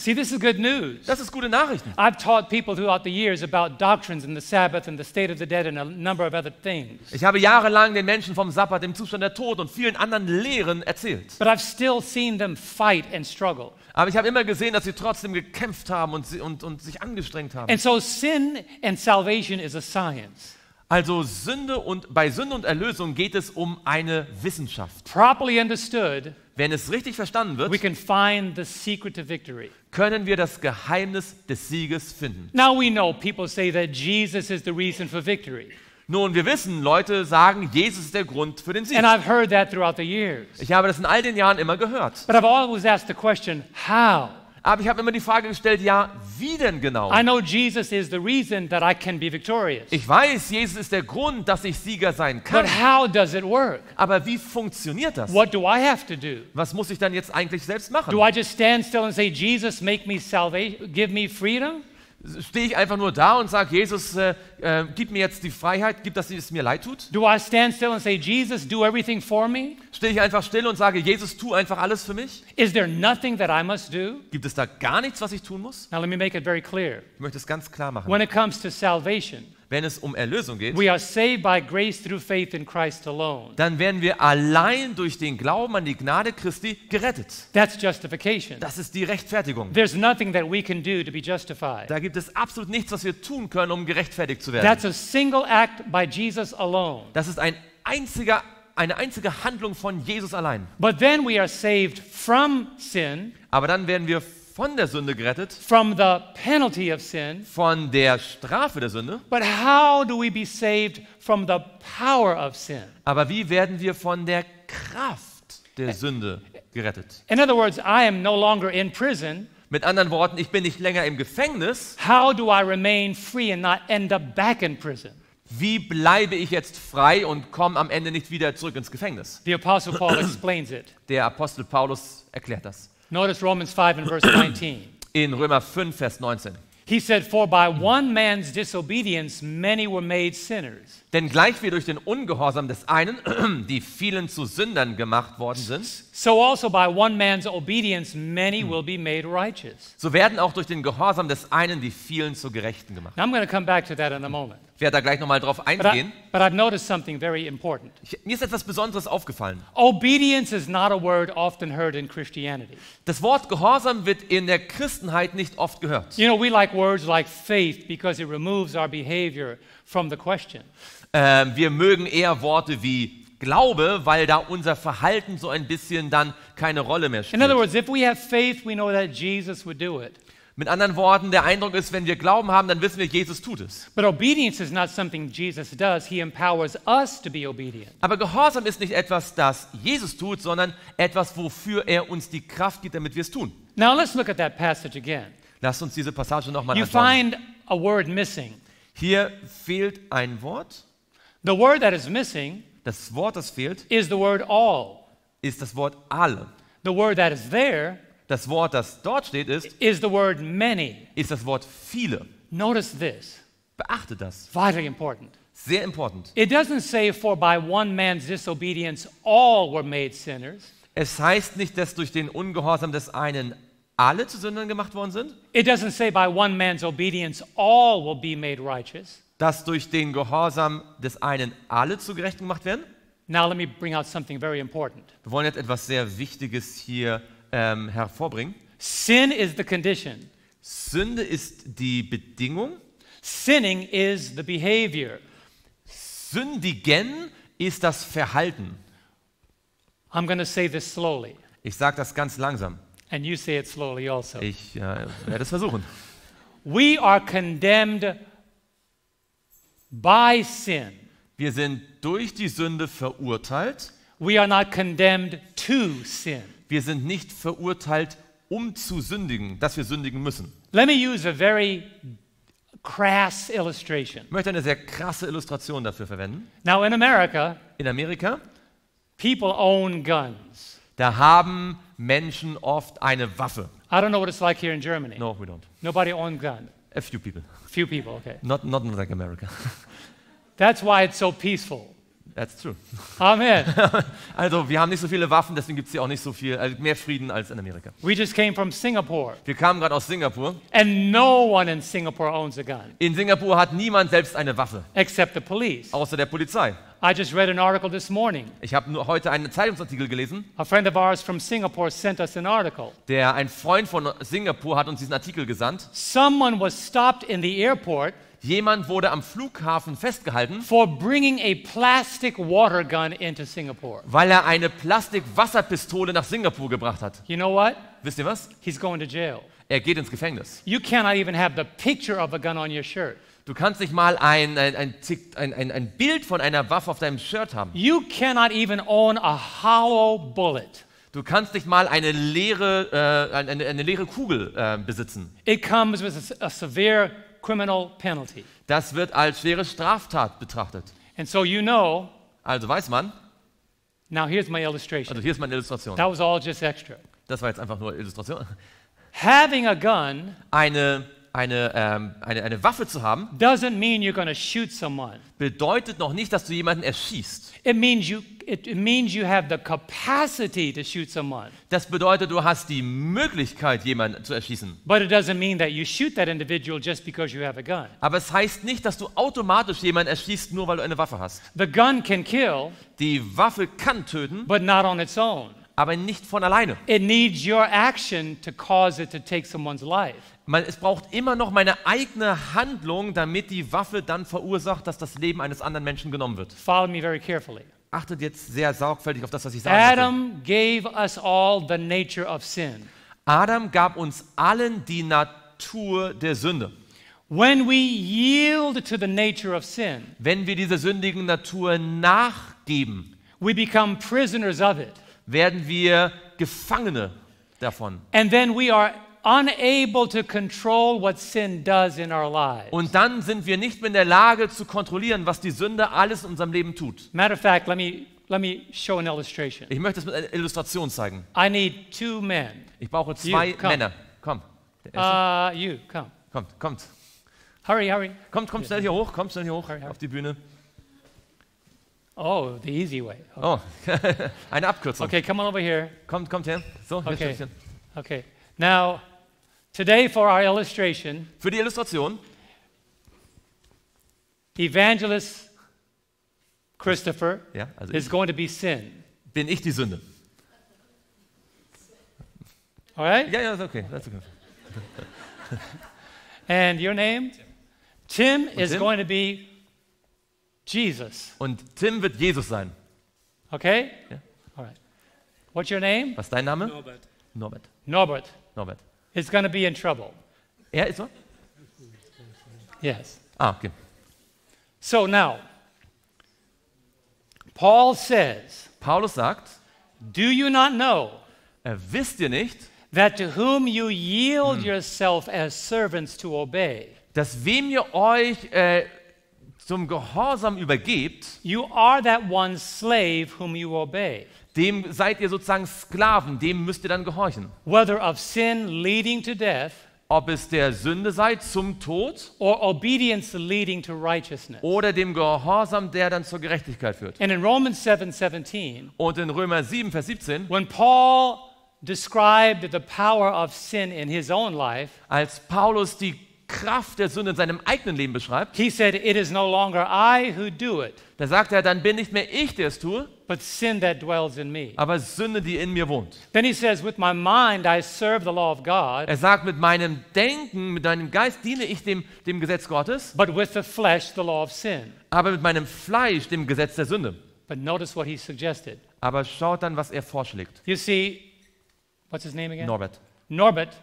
Speaker 1: See, this is good news.
Speaker 2: Das ist gute Nachrichten.
Speaker 1: I've taught people throughout the years about doctrines and the Sabbath and the state of the dead and a number of other things.
Speaker 2: Ich habe jahrelang den Menschen vom Sabbat, dem Zustand der Tod und vielen anderen Lehren erzählt.
Speaker 1: But I've still seen them fight and struggle.
Speaker 2: Aber ich habe immer gesehen, dass sie trotzdem gekämpft haben und sich angestrengt haben.
Speaker 1: And so sin and salvation is a science.
Speaker 2: Also bei Sünde und Erlösung geht es um eine Wissenschaft.
Speaker 1: Properly understood,
Speaker 2: Wenn es richtig verstanden
Speaker 1: we
Speaker 2: wird,
Speaker 1: can find the secret to victory.
Speaker 2: können wir das Geheimnis des Sieges finden.
Speaker 1: Now we know people say that Jesus is the reason for victory.
Speaker 2: Nun, wir wissen, Leute sagen, Jesus ist der Grund für den Sieg.
Speaker 1: And I've heard that throughout the years.
Speaker 2: Ich habe das in all den Jahren immer gehört.
Speaker 1: But I've always asked the question, how?
Speaker 2: Aber ich habe immer die Frage gestellt, ja, wie denn genau?
Speaker 1: I know Jesus is the reason that I can be victorious.
Speaker 2: Ich weiß, Jesus ist der Grund, dass ich Sieger sein kann.
Speaker 1: But how does it work?
Speaker 2: Aber wie funktioniert das?
Speaker 1: What do I have to do?
Speaker 2: Was muss ich dann jetzt eigentlich selbst machen?
Speaker 1: Do I just stand still and say, Jesus, make me salvation, give me freedom?
Speaker 2: Stehe ich einfach nur da und sage, Jesus, gib mir jetzt die Freiheit, gib, dass es mir leid tut?
Speaker 1: Do I stand still and say, Jesus, do everything for me?
Speaker 2: Stehe ich einfach still und sage, Jesus, tu einfach alles für mich?
Speaker 1: Is there nothing that I must do?
Speaker 2: Gibt es da gar nichts, was ich tun muss?
Speaker 1: Now let me make it very clear.
Speaker 2: Ich möchte es ganz klar machen.
Speaker 1: When it comes to salvation,
Speaker 2: Wenn es um Erlösung geht,
Speaker 1: we are saved by grace through faith in Christ alone.
Speaker 2: dann werden wir allein durch den Glauben an die Gnade Christi gerettet.
Speaker 1: That's justification.
Speaker 2: Das ist die Rechtfertigung.
Speaker 1: There's nothing that we can do to be justified.
Speaker 2: Da gibt es absolut nichts, was wir tun können, um gerechtfertigt zu werden.
Speaker 1: That's a single act by Jesus alone.
Speaker 2: Das ist eine einzige Handlung von Jesus allein.
Speaker 1: But then we are saved from sin,
Speaker 2: Aber dann werden wir von der Sünde gerettet,
Speaker 1: from the penalty of sin.
Speaker 2: von der Strafe der Sünde.
Speaker 1: But how do we be saved from the power of sin?
Speaker 2: Aber wie werden wir von der Kraft der Sünde gerettet?
Speaker 1: In other words, I am no longer in prison.
Speaker 2: Mit anderen Worten, ich bin nicht länger im Gefängnis.
Speaker 1: How do I remain free and not end up back in prison?
Speaker 2: Wie bleibe ich jetzt frei und komme am Ende nicht wieder zurück ins Gefängnis?
Speaker 1: The Apostle Paul explains it.
Speaker 2: Der Apostel Paulus erklärt das.
Speaker 1: Notice Romans 5 and verse 19.
Speaker 2: In Römer 5, Vers 19.
Speaker 1: He said, "For by one man's disobedience many were made sinners."
Speaker 2: Denn gleich wie durch den Ungehorsam des einen die vielen zu Sündern gemacht worden sind,
Speaker 1: So also by one man's obedience many will be made righteous.
Speaker 2: so werden auch durch den Gehorsam des einen die vielen zu Gerechten gemacht.
Speaker 1: Now I'm going to come back to that in a moment.
Speaker 2: Ich werde da gleich nochmal drauf
Speaker 1: But,
Speaker 2: eingehen.
Speaker 1: but I've noticed something very important.
Speaker 2: Mir ist etwas Besonderes aufgefallen.
Speaker 1: Obedience is not a word often heard in Christianity.
Speaker 2: Das Wort Gehorsam wird in der Christenheit nicht oft gehört.
Speaker 1: You know, we like words like faith because it removes our behavior from the question.
Speaker 2: Wir mögen eher Worte wie Glaube, weil da unser Verhalten so ein bisschen dann keine Rolle mehr
Speaker 1: In other
Speaker 2: spielt.
Speaker 1: words, if we have faith, we know that Jesus would do it.
Speaker 2: Mit anderen Worten, der Eindruck ist, wenn wir Glauben haben, dann wissen wir, Jesus tut es.
Speaker 1: But obedience is not something Jesus does. He empowers us to be obedient.
Speaker 2: Aber Gehorsam ist nicht etwas, das Jesus tut, sondern etwas, wofür er uns die Kraft gibt, damit wir es tun.
Speaker 1: Now let's look at that passage again.
Speaker 2: Lasst uns diese Passage nochmal
Speaker 1: You
Speaker 2: anschauen.
Speaker 1: find a word missing.
Speaker 2: Hier fehlt ein Wort.
Speaker 1: The word that is missing
Speaker 2: Das Wort, das fehlt,
Speaker 1: is the word all.
Speaker 2: ist das Wort alle.
Speaker 1: The word that is there
Speaker 2: Das Wort, das dort steht,
Speaker 1: is the word many.
Speaker 2: ist das Wort viele.
Speaker 1: Notice this.
Speaker 2: Beachte das.
Speaker 1: Vitally important.
Speaker 2: Sehr important.
Speaker 1: It doesn't say, for by one man's disobedience all were made sinners.
Speaker 2: Es heißt nicht, dass durch den Ungehorsam des einen alle zu Sündern gemacht worden sind,
Speaker 1: It doesn't say, by one man's obedience all will be made righteous.
Speaker 2: dass durch den Gehorsam des einen alle zu Gerechten gemacht werden.
Speaker 1: Now let me bring out something very important.
Speaker 2: Wir wollen jetzt etwas sehr Wichtiges hier hervorbringen.
Speaker 1: Sin is the condition.
Speaker 2: Sünde ist die Bedingung.
Speaker 1: Sinning is the behavior.
Speaker 2: Sündigen ist das Verhalten.
Speaker 1: I'm going to say this slowly,
Speaker 2: Ich sage das ganz langsam.
Speaker 1: and you say it slowly also.
Speaker 2: Ich werde es versuchen.
Speaker 1: We are condemned by sin.
Speaker 2: Wir sind durch die Sünde verurteilt.
Speaker 1: We are not condemned to sin.
Speaker 2: Wir sind nicht verurteilt, um zu sündigen, dass wir sündigen müssen.
Speaker 1: Let me use a very crass illustration.
Speaker 2: Ich möchte eine sehr krasse Illustration dafür verwenden.
Speaker 1: Now, in America,
Speaker 2: In Amerika,
Speaker 1: people own guns.
Speaker 2: da haben Menschen oft eine Waffe.
Speaker 1: I don't know what it's like here in Germany.
Speaker 2: No, we don't.
Speaker 1: Nobody owns gun.
Speaker 2: A few people.
Speaker 1: Few people, okay.
Speaker 2: Not like America.
Speaker 1: That's why it's so peaceful.
Speaker 2: That's true.
Speaker 1: Amen.
Speaker 2: Also wir haben nicht so viele Waffen, deswegen gibt es hier auch nicht so viel, mehr Frieden als in Amerika.
Speaker 1: We just came from Singapore,
Speaker 2: Wir kamen gerade aus Singapur.
Speaker 1: and no one in Singapore owns a gun
Speaker 2: In Singapur hat niemand selbst eine Waffe,
Speaker 1: except the police.
Speaker 2: außer der Polizei.
Speaker 1: I just read an article this morning.
Speaker 2: Ich habe nur heute einen Zeitungsartikel gelesen,
Speaker 1: A friend of ours from Singapore sent us an article.
Speaker 2: ein Freund von Singapur hat uns diesen Artikel gesandt.
Speaker 1: Someone was stopped in the airport
Speaker 2: Jemand wurde am Flughafen festgehalten,
Speaker 1: for bringing a plastic water gun into Singapore.
Speaker 2: weil er eine Plastik-Wasserpistole nach Singapur gebracht hat.
Speaker 1: You know what?
Speaker 2: Wisst ihr was?
Speaker 1: He's going to jail.
Speaker 2: Er geht ins Gefängnis.
Speaker 1: You cannot even have the picture of a gun on your shirt.
Speaker 2: Du kannst nicht mal ein Bild von einer Waffe auf deinem Shirt haben.
Speaker 1: You cannot even own a hollow bullet.
Speaker 2: Du kannst nicht mal eine leere Kugel besitzen.
Speaker 1: It comes with a severe criminal penalty.
Speaker 2: Das wird als schwere Straftat betrachtet.
Speaker 1: And so you know,
Speaker 2: Also weiß man,
Speaker 1: now here's my illustration.
Speaker 2: also hier ist meine Illustration.
Speaker 1: That was all just extra.
Speaker 2: Das war jetzt einfach nur Illustration.
Speaker 1: Having a gun
Speaker 2: Eine Waffe zu haben,
Speaker 1: doesn't mean you're going to shoot someone.
Speaker 2: bedeutet noch nicht, dass du jemanden erschießt.
Speaker 1: It means you have the capacity to shoot someone.
Speaker 2: Das bedeutet, du hast die Möglichkeit, jemanden zu erschießen.
Speaker 1: But it doesn't mean that you shoot that individual just because you have a gun.
Speaker 2: Aber es heißt nicht, dass du automatisch jemanden erschießt, nur weil du eine Waffe hast.
Speaker 1: The gun can kill,
Speaker 2: Die Waffe kann töten,
Speaker 1: but not on its own.
Speaker 2: aber nicht von alleine.
Speaker 1: It needs your action to cause it to take someone's life.
Speaker 2: Es braucht immer noch meine eigene Handlung, damit die Waffe dann verursacht, dass das Leben eines anderen Menschen genommen wird.
Speaker 1: Follow me very carefully.
Speaker 2: Achtet jetzt sehr sorgfältig auf das, was ich sage.
Speaker 1: Adam gave us all the nature of sin.
Speaker 2: Adam gab uns allen die Natur der Sünde.
Speaker 1: When we yield to the nature of sin,
Speaker 2: Wenn wir dieser sündigen Natur nachgeben,
Speaker 1: we become prisoners of it.
Speaker 2: werden wir Gefangene davon.
Speaker 1: And then we are unable to control what sin does in our lives.
Speaker 2: Und dann sind wir nicht mehr in der Lage zu kontrollieren, was die Sünde alles in unserem Leben tut.
Speaker 1: Matter of fact, let me show an illustration.
Speaker 2: Ich möchte es mit einer Illustration zeigen.
Speaker 1: I need two men.
Speaker 2: Ich brauche zwei
Speaker 1: You, come.
Speaker 2: Männer. Komm. Der erste.
Speaker 1: You, come.
Speaker 2: Kommt.
Speaker 1: Hurry.
Speaker 2: Kommt schnell hier hoch. Kommt schnell hier hoch
Speaker 1: Hurry.
Speaker 2: auf die Bühne.
Speaker 1: Oh, the easy way.
Speaker 2: Oh, eine Abkürzung.
Speaker 1: Okay, come on over here.
Speaker 2: Kommt her. So, hier
Speaker 1: Okay.
Speaker 2: Stückchen.
Speaker 1: Okay. Now, today for our illustration,
Speaker 2: Für die Illustration,
Speaker 1: Evangelist Christopher
Speaker 2: ja, also
Speaker 1: is going to be sin.
Speaker 2: bin ich die Sünde.
Speaker 1: All right?
Speaker 2: Ja, ist okay. That's okay.
Speaker 1: And your name? Tim is
Speaker 2: Tim?
Speaker 1: going to be Jesus.
Speaker 2: Und Tim wird Jesus sein.
Speaker 1: Okay?
Speaker 2: Ja.
Speaker 1: All right. What's your name?
Speaker 2: Was ist dein Name?
Speaker 3: Norbert.
Speaker 1: Norbert
Speaker 2: Norbert.
Speaker 1: is going to be in trouble.
Speaker 2: Er ist so?
Speaker 1: Yes.
Speaker 2: Okay.
Speaker 1: So now, Paul says,
Speaker 2: Paulus sagt,
Speaker 1: do you not know
Speaker 2: wisst ihr nicht,
Speaker 1: that to whom you yield yourself as servants to obey,
Speaker 2: dass wem ihr euch zum Gehorsam übergebt,
Speaker 1: you are that one slave whom you obey,
Speaker 2: dem seid ihr sozusagen Sklaven, dem müsst ihr dann gehorchen.
Speaker 1: whether of sin leading to death
Speaker 2: Ob es der Sünde seid zum Tod
Speaker 1: or obedience leading to righteousness.
Speaker 2: oder dem Gehorsam, der dann zur Gerechtigkeit führt.
Speaker 1: And in Romans 7:17,
Speaker 2: Und in Römer 7, Vers 17,
Speaker 1: when Paul described the power of sin in his own life,
Speaker 2: als Paulus die Kraft der Sünde in seinem eigenen Leben beschreibt,
Speaker 1: he said, it is no longer I who do it,
Speaker 2: da sagt er, dann bin nicht mehr ich, der es tue,
Speaker 1: but sin that dwells in me.
Speaker 2: aber Sünde, die in mir wohnt.
Speaker 1: Then he says, with my mind I serve the law of God,
Speaker 2: Er sagt, mit meinem Denken, mit meinem Geist diene ich dem Gesetz Gottes,
Speaker 1: but with the flesh the law of sin.
Speaker 2: aber mit meinem Fleisch dem Gesetz der Sünde.
Speaker 1: But notice what he suggested.
Speaker 2: Aber schaut dann, was er vorschlägt.
Speaker 1: You see, what's his name again?
Speaker 2: Norbert.
Speaker 1: Norbert.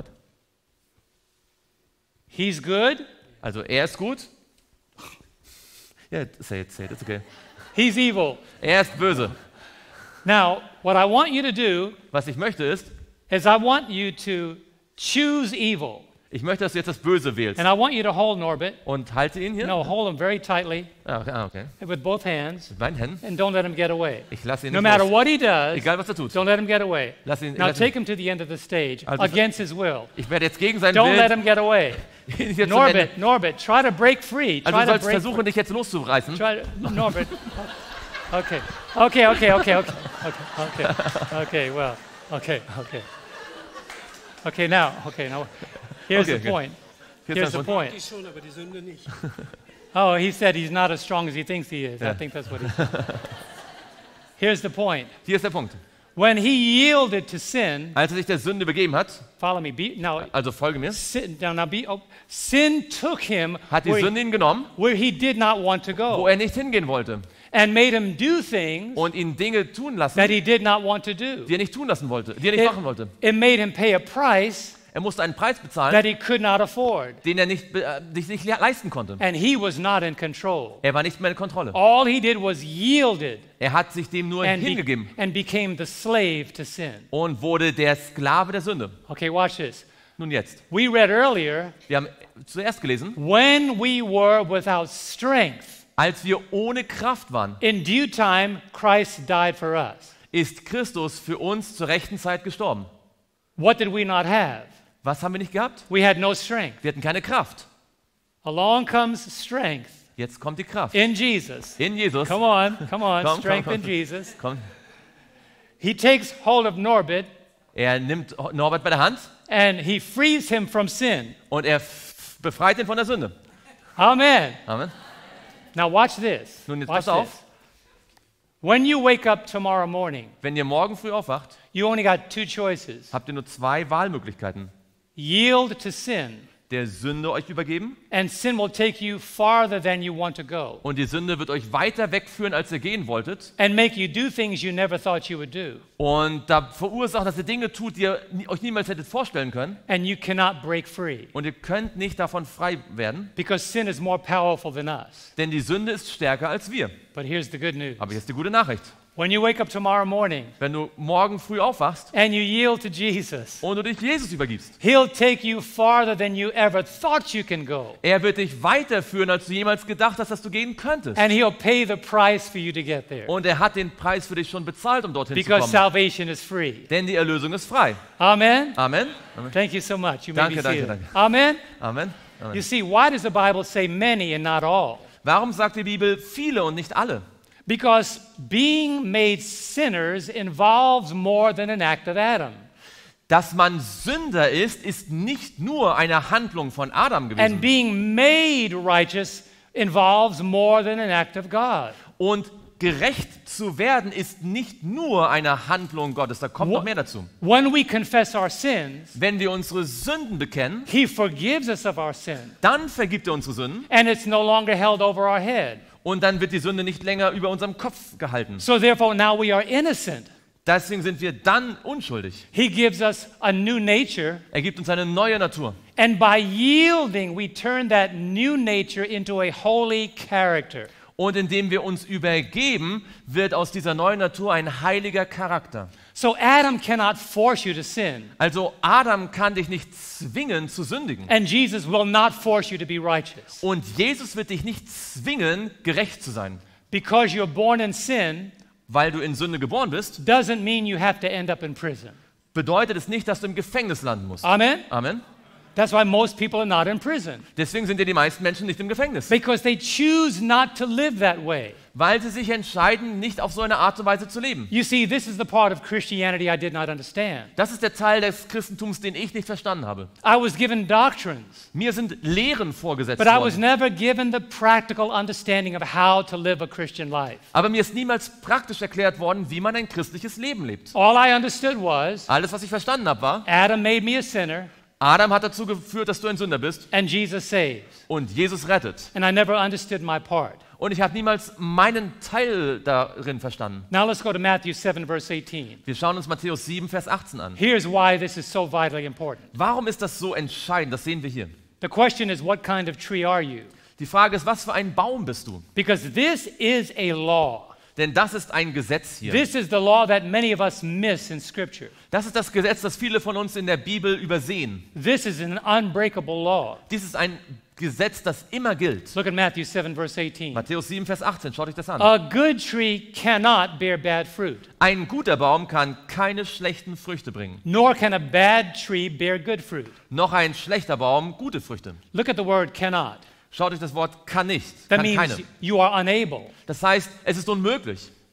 Speaker 1: He's good,
Speaker 2: Also er ist gut. Ja, say it, it's okay.
Speaker 1: he's evil.
Speaker 2: Er ist böse.
Speaker 1: Now, what I want you to do
Speaker 2: Was ich möchte ist,
Speaker 1: is I want you to choose evil.
Speaker 2: ich möchte, dass du jetzt das Böse wählst.
Speaker 1: And I want you to hold Norbert.
Speaker 2: Und halte ihn hier.
Speaker 1: No, hold him very tightly
Speaker 2: Okay.
Speaker 1: with both hands
Speaker 2: Mit meinen Händen.
Speaker 1: and don't let him get away.
Speaker 2: Ich lasse ihn
Speaker 1: No
Speaker 2: nicht
Speaker 1: matter
Speaker 2: los.
Speaker 1: what he does,
Speaker 2: Egal, was er tut.
Speaker 1: don't let him get away.
Speaker 2: Lass ihn,
Speaker 1: Now
Speaker 2: lass
Speaker 1: take
Speaker 2: ihn.
Speaker 1: him to the end of the stage
Speaker 2: Also-
Speaker 1: against his will.
Speaker 2: Ich werde jetzt gegen seinen
Speaker 1: Don't let
Speaker 2: Willen
Speaker 1: him get away.
Speaker 2: ihn jetzt zum Ende.
Speaker 1: Norbert, try to break free.
Speaker 2: Also
Speaker 1: Try
Speaker 2: du
Speaker 1: to
Speaker 2: sollst
Speaker 1: break
Speaker 2: versuchen, dich jetzt loszureißen.
Speaker 1: Norbert, Okay. Well, okay. Now, here's
Speaker 2: Okay,
Speaker 1: the point.
Speaker 2: Jetzt
Speaker 1: Here's
Speaker 2: ein
Speaker 1: the
Speaker 2: Punkt.
Speaker 1: point.
Speaker 3: Die schon, aber die Sünde nicht.
Speaker 1: Oh, he said he's not as strong as he thinks he is. I
Speaker 2: Yeah.
Speaker 1: think that's what he said. Here's the point.
Speaker 2: Hier ist der Punkt.
Speaker 1: When he yielded to sin,
Speaker 2: Als er sich der Sünde begeben hat,
Speaker 1: follow me.
Speaker 2: also folge mir,
Speaker 1: Sin took him
Speaker 2: hat die Sünde ihn genommen,
Speaker 1: where he did not want to
Speaker 2: wo
Speaker 1: go,
Speaker 2: er nicht hingehen wollte
Speaker 1: and made him do things
Speaker 2: und ihn Dinge tun lassen,
Speaker 1: that he did not want to do.
Speaker 2: die er nicht tun lassen wollte, die er nicht machen wollte.
Speaker 1: It made him pay a price
Speaker 2: Er musste einen Preis bezahlen,
Speaker 1: that he could not afford,
Speaker 2: den er sich nicht leisten konnte.
Speaker 1: and he was not in control.
Speaker 2: Er war nicht mehr in Kontrolle.
Speaker 1: All he did was yielded
Speaker 2: Er hat sich dem nur hingegeben
Speaker 1: and became the slave to sin.
Speaker 2: und wurde der Sklave der Sünde.
Speaker 1: Okay, watch this.
Speaker 2: Nun jetzt,
Speaker 1: We read earlier,
Speaker 2: wir haben zuerst gelesen,
Speaker 1: when we were without strength,
Speaker 2: als wir ohne Kraft waren,
Speaker 1: in due time Christ died for us.
Speaker 2: ist Christus für uns zur rechten Zeit gestorben.
Speaker 1: What did we not have?
Speaker 2: Was haben wir nicht gehabt?
Speaker 1: We had no strength.
Speaker 2: Wir hatten keine Kraft.
Speaker 1: Along comes strength
Speaker 2: Jetzt kommt die Kraft.
Speaker 1: in Jesus.
Speaker 2: In Jesus.
Speaker 1: Come on,
Speaker 2: Komm,
Speaker 1: strength
Speaker 2: komm.
Speaker 1: in Jesus.
Speaker 2: Komm.
Speaker 1: He takes hold of Norbert
Speaker 2: Er nimmt Norbert bei der Hand
Speaker 1: and he frees him from sin.
Speaker 2: und er befreit ihn von der Sünde.
Speaker 1: Amen.
Speaker 2: Amen.
Speaker 1: Now watch this.
Speaker 2: Nun, jetzt
Speaker 1: Watch
Speaker 2: pass auf.
Speaker 1: this. When you wake up tomorrow morning,
Speaker 2: Wenn ihr morgen früh aufwacht,
Speaker 1: you only got two choices.
Speaker 2: habt ihr nur zwei Wahlmöglichkeiten.
Speaker 1: Yield to sin,
Speaker 2: Der Sünde euch übergeben
Speaker 1: and sin will take you farther than you want to go
Speaker 2: und die Sünde wird euch weiter wegführen, als ihr gehen wolltet
Speaker 1: and make you do things you never thought you would do.
Speaker 2: und da verursacht, dass ihr Dinge tut, die ihr euch niemals hättet vorstellen können
Speaker 1: And you cannot break free
Speaker 2: und ihr könnt nicht davon frei werden,
Speaker 1: because sin is more powerful than us.
Speaker 2: denn die Sünde ist stärker als wir.
Speaker 1: But here's the good news.
Speaker 2: Aber hier ist die gute Nachricht.
Speaker 1: When you wake up tomorrow morning
Speaker 2: Wenn du morgen früh aufwachst
Speaker 1: and you yield to Jesus,
Speaker 2: und du dich Jesus übergibst,
Speaker 1: He'll take you farther than you ever thought you can go.
Speaker 2: er wird dich weiterführen, als du jemals gedacht hast, dass du gehen könntest.
Speaker 1: And He'll pay the price for you to get there
Speaker 2: Und er hat den Preis für dich schon bezahlt, um dorthin zu
Speaker 1: because
Speaker 2: kommen.
Speaker 1: salvation is free.
Speaker 2: Denn die Erlösung ist frei.
Speaker 1: Amen?
Speaker 2: Amen. Amen.
Speaker 1: Thank you so much. You may
Speaker 2: Danke,
Speaker 1: be
Speaker 2: danke,
Speaker 1: seated.
Speaker 2: danke.
Speaker 1: Amen?
Speaker 2: Amen. Amen.
Speaker 1: You see, why does the Bible say many and not all?
Speaker 2: Warum sagt die Bibel viele und nicht alle?
Speaker 1: Because being made sinners involves more than an act of Adam.
Speaker 2: Dass man Sünder ist nicht nur eine Handlung von Adam
Speaker 1: And
Speaker 2: gewesen.
Speaker 1: being made righteous involves more than an act of God.
Speaker 2: Und gerecht zu werden ist nicht nur eine Handlung Gottes, da kommt noch mehr dazu.
Speaker 1: When we confess our sins,
Speaker 2: Wenn wir unsere Sünden bekennen,
Speaker 1: He forgives us of our sin.
Speaker 2: dann vergibt er unsere Sünden
Speaker 1: And it's no longer held over our head.
Speaker 2: und dann wird die Sünde nicht länger über unserem Kopf gehalten.
Speaker 1: So therefore now we are innocent.
Speaker 2: Deswegen sind wir dann unschuldig.
Speaker 1: He gives us a new nature,
Speaker 2: Er gibt uns eine neue Natur.
Speaker 1: and by yielding we turn that new nature into a holy character.
Speaker 2: Und indem wir uns übergeben, wird aus dieser neuen Natur ein heiliger Charakter.
Speaker 1: So Adam cannot force you to sin,
Speaker 2: Also Adam kann dich nicht zwingen zu sündigen.
Speaker 1: and Jesus will not force you to be righteous.
Speaker 2: Und Jesus wird dich nicht zwingen, gerecht zu sein.
Speaker 1: Because you're born in sin
Speaker 2: Weil du in Sünde geboren bist,
Speaker 1: doesn't mean you have to end up in prison.
Speaker 2: bedeutet es nicht, dass du im Gefängnis landen musst.
Speaker 1: Amen?
Speaker 2: Amen.
Speaker 1: That's why most people are not in prison.
Speaker 2: Deswegen sind ja die meisten Menschen nicht im Gefängnis.
Speaker 1: Because they choose not to live that way.
Speaker 2: Weil sie sich entscheiden, nicht auf so eine Art und Weise zu leben.
Speaker 1: You see, this is the part of Christianity I did not understand.
Speaker 2: Das ist der Teil des Christentums, den ich nicht verstanden habe.
Speaker 1: I was given doctrines,
Speaker 2: Mir sind Lehren vorgesetzt
Speaker 1: but I was
Speaker 2: worden.
Speaker 1: never given the practical understanding of how to live a Christian life.
Speaker 2: Aber mir ist niemals praktisch erklärt worden, wie man ein christliches Leben lebt.
Speaker 1: All I understood was
Speaker 2: Alles, was ich verstanden habe, war,
Speaker 1: Adam made me a sinner,
Speaker 2: Adam hat dazu geführt, dass du ein Sünder bist
Speaker 1: and Jesus saves.
Speaker 2: und Jesus rettet.
Speaker 1: And I never understood my part.
Speaker 2: Und ich habe niemals meinen Teil darin verstanden.
Speaker 1: Now let's go to Matthew 7, verse 18.
Speaker 2: Wir schauen uns Matthäus 7, Vers 18 an.
Speaker 1: Here's why this is so vitally important.
Speaker 2: Warum ist das so entscheidend? Das sehen wir hier.
Speaker 1: The question is, what kind of tree are you?
Speaker 2: Die Frage ist, was für ein Baum bist du?
Speaker 1: Because this is a law.
Speaker 2: Denn das ist ein Gesetz hier.
Speaker 1: This is the law that many of us miss in Scripture.
Speaker 2: Das ist das Gesetz, das viele von uns in der Bibel übersehen.
Speaker 1: This is an unbreakable law.
Speaker 2: Dies ist ein Gesetz, das immer gilt.
Speaker 1: Look at Matthew 7, verse 18.
Speaker 2: Matthäus 7, Vers 18, schaut euch das an.
Speaker 1: A good tree cannot bear bad fruit,
Speaker 2: Ein guter Baum kann keine schlechten Früchte bringen.
Speaker 1: nor can a bad tree bear good fruit.
Speaker 2: Noch ein schlechter Baum gute Früchte.
Speaker 1: Look at the word cannot.
Speaker 2: Schaut euch das Wort kann nicht,
Speaker 1: That
Speaker 2: kann
Speaker 1: means
Speaker 2: keine.
Speaker 1: you are unable.
Speaker 2: Das heißt, es ist unmöglich.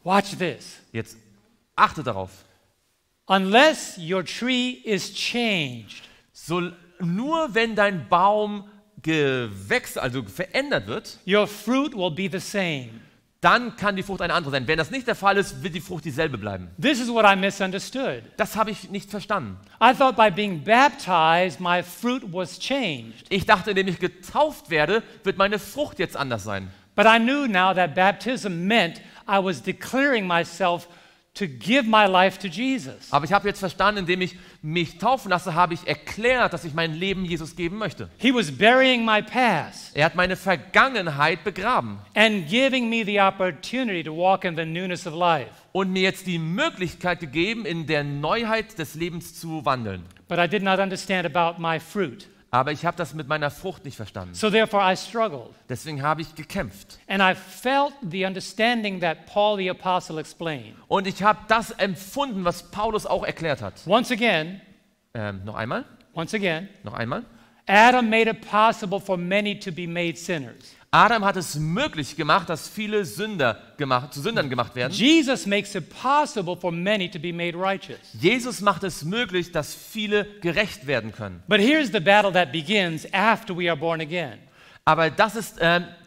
Speaker 1: Watch this.
Speaker 2: Jetzt achte darauf.
Speaker 1: Unless your tree is changed,
Speaker 2: Nur wenn dein Baum gewechselt, also verändert wird,
Speaker 1: your fruit will be the same.
Speaker 2: dann kann die Frucht eine andere sein. Wenn das nicht der Fall ist, wird die Frucht dieselbe bleiben.
Speaker 1: This is what I misunderstood.
Speaker 2: Das habe ich nicht verstanden.
Speaker 1: I thought by being baptized, my fruit was changed.
Speaker 2: Ich dachte, indem ich getauft werde, wird meine Frucht jetzt anders sein.
Speaker 1: But I knew now that baptism meant I was declaring myself to give my life to Jesus.
Speaker 2: Aber ich habe jetzt verstanden, indem ich mich taufen lasse, habe ich erklärt, dass ich mein Leben Jesus geben möchte.
Speaker 1: He was burying my past
Speaker 2: Er hat meine Vergangenheit begraben
Speaker 1: and giving me the opportunity to walk in the newness of life.
Speaker 2: und mir jetzt die Möglichkeit gegeben, in der Neuheit des Lebens zu wandeln.
Speaker 1: But I did not understand about my fruit.
Speaker 2: Aber ich habe das mit meiner Frucht nicht verstanden.
Speaker 1: So therefore I struggled.
Speaker 2: Deswegen habe ich gekämpft.
Speaker 1: And I felt the understanding that Paul the Apostle explained.
Speaker 2: Und ich habe das empfunden, was Paulus auch erklärt hat.
Speaker 1: Once again,
Speaker 2: Noch einmal? Noch einmal?
Speaker 1: Adam made it possible for many to be made sinners.
Speaker 2: Adam hat es möglich gemacht, dass viele zu Sündern gemacht werden.
Speaker 1: Jesus makes it possible for many to be made righteous.
Speaker 2: Jesus macht es möglich, dass viele gerecht werden können.
Speaker 1: But here's the battle that begins after we are born again.
Speaker 2: Aber das ist,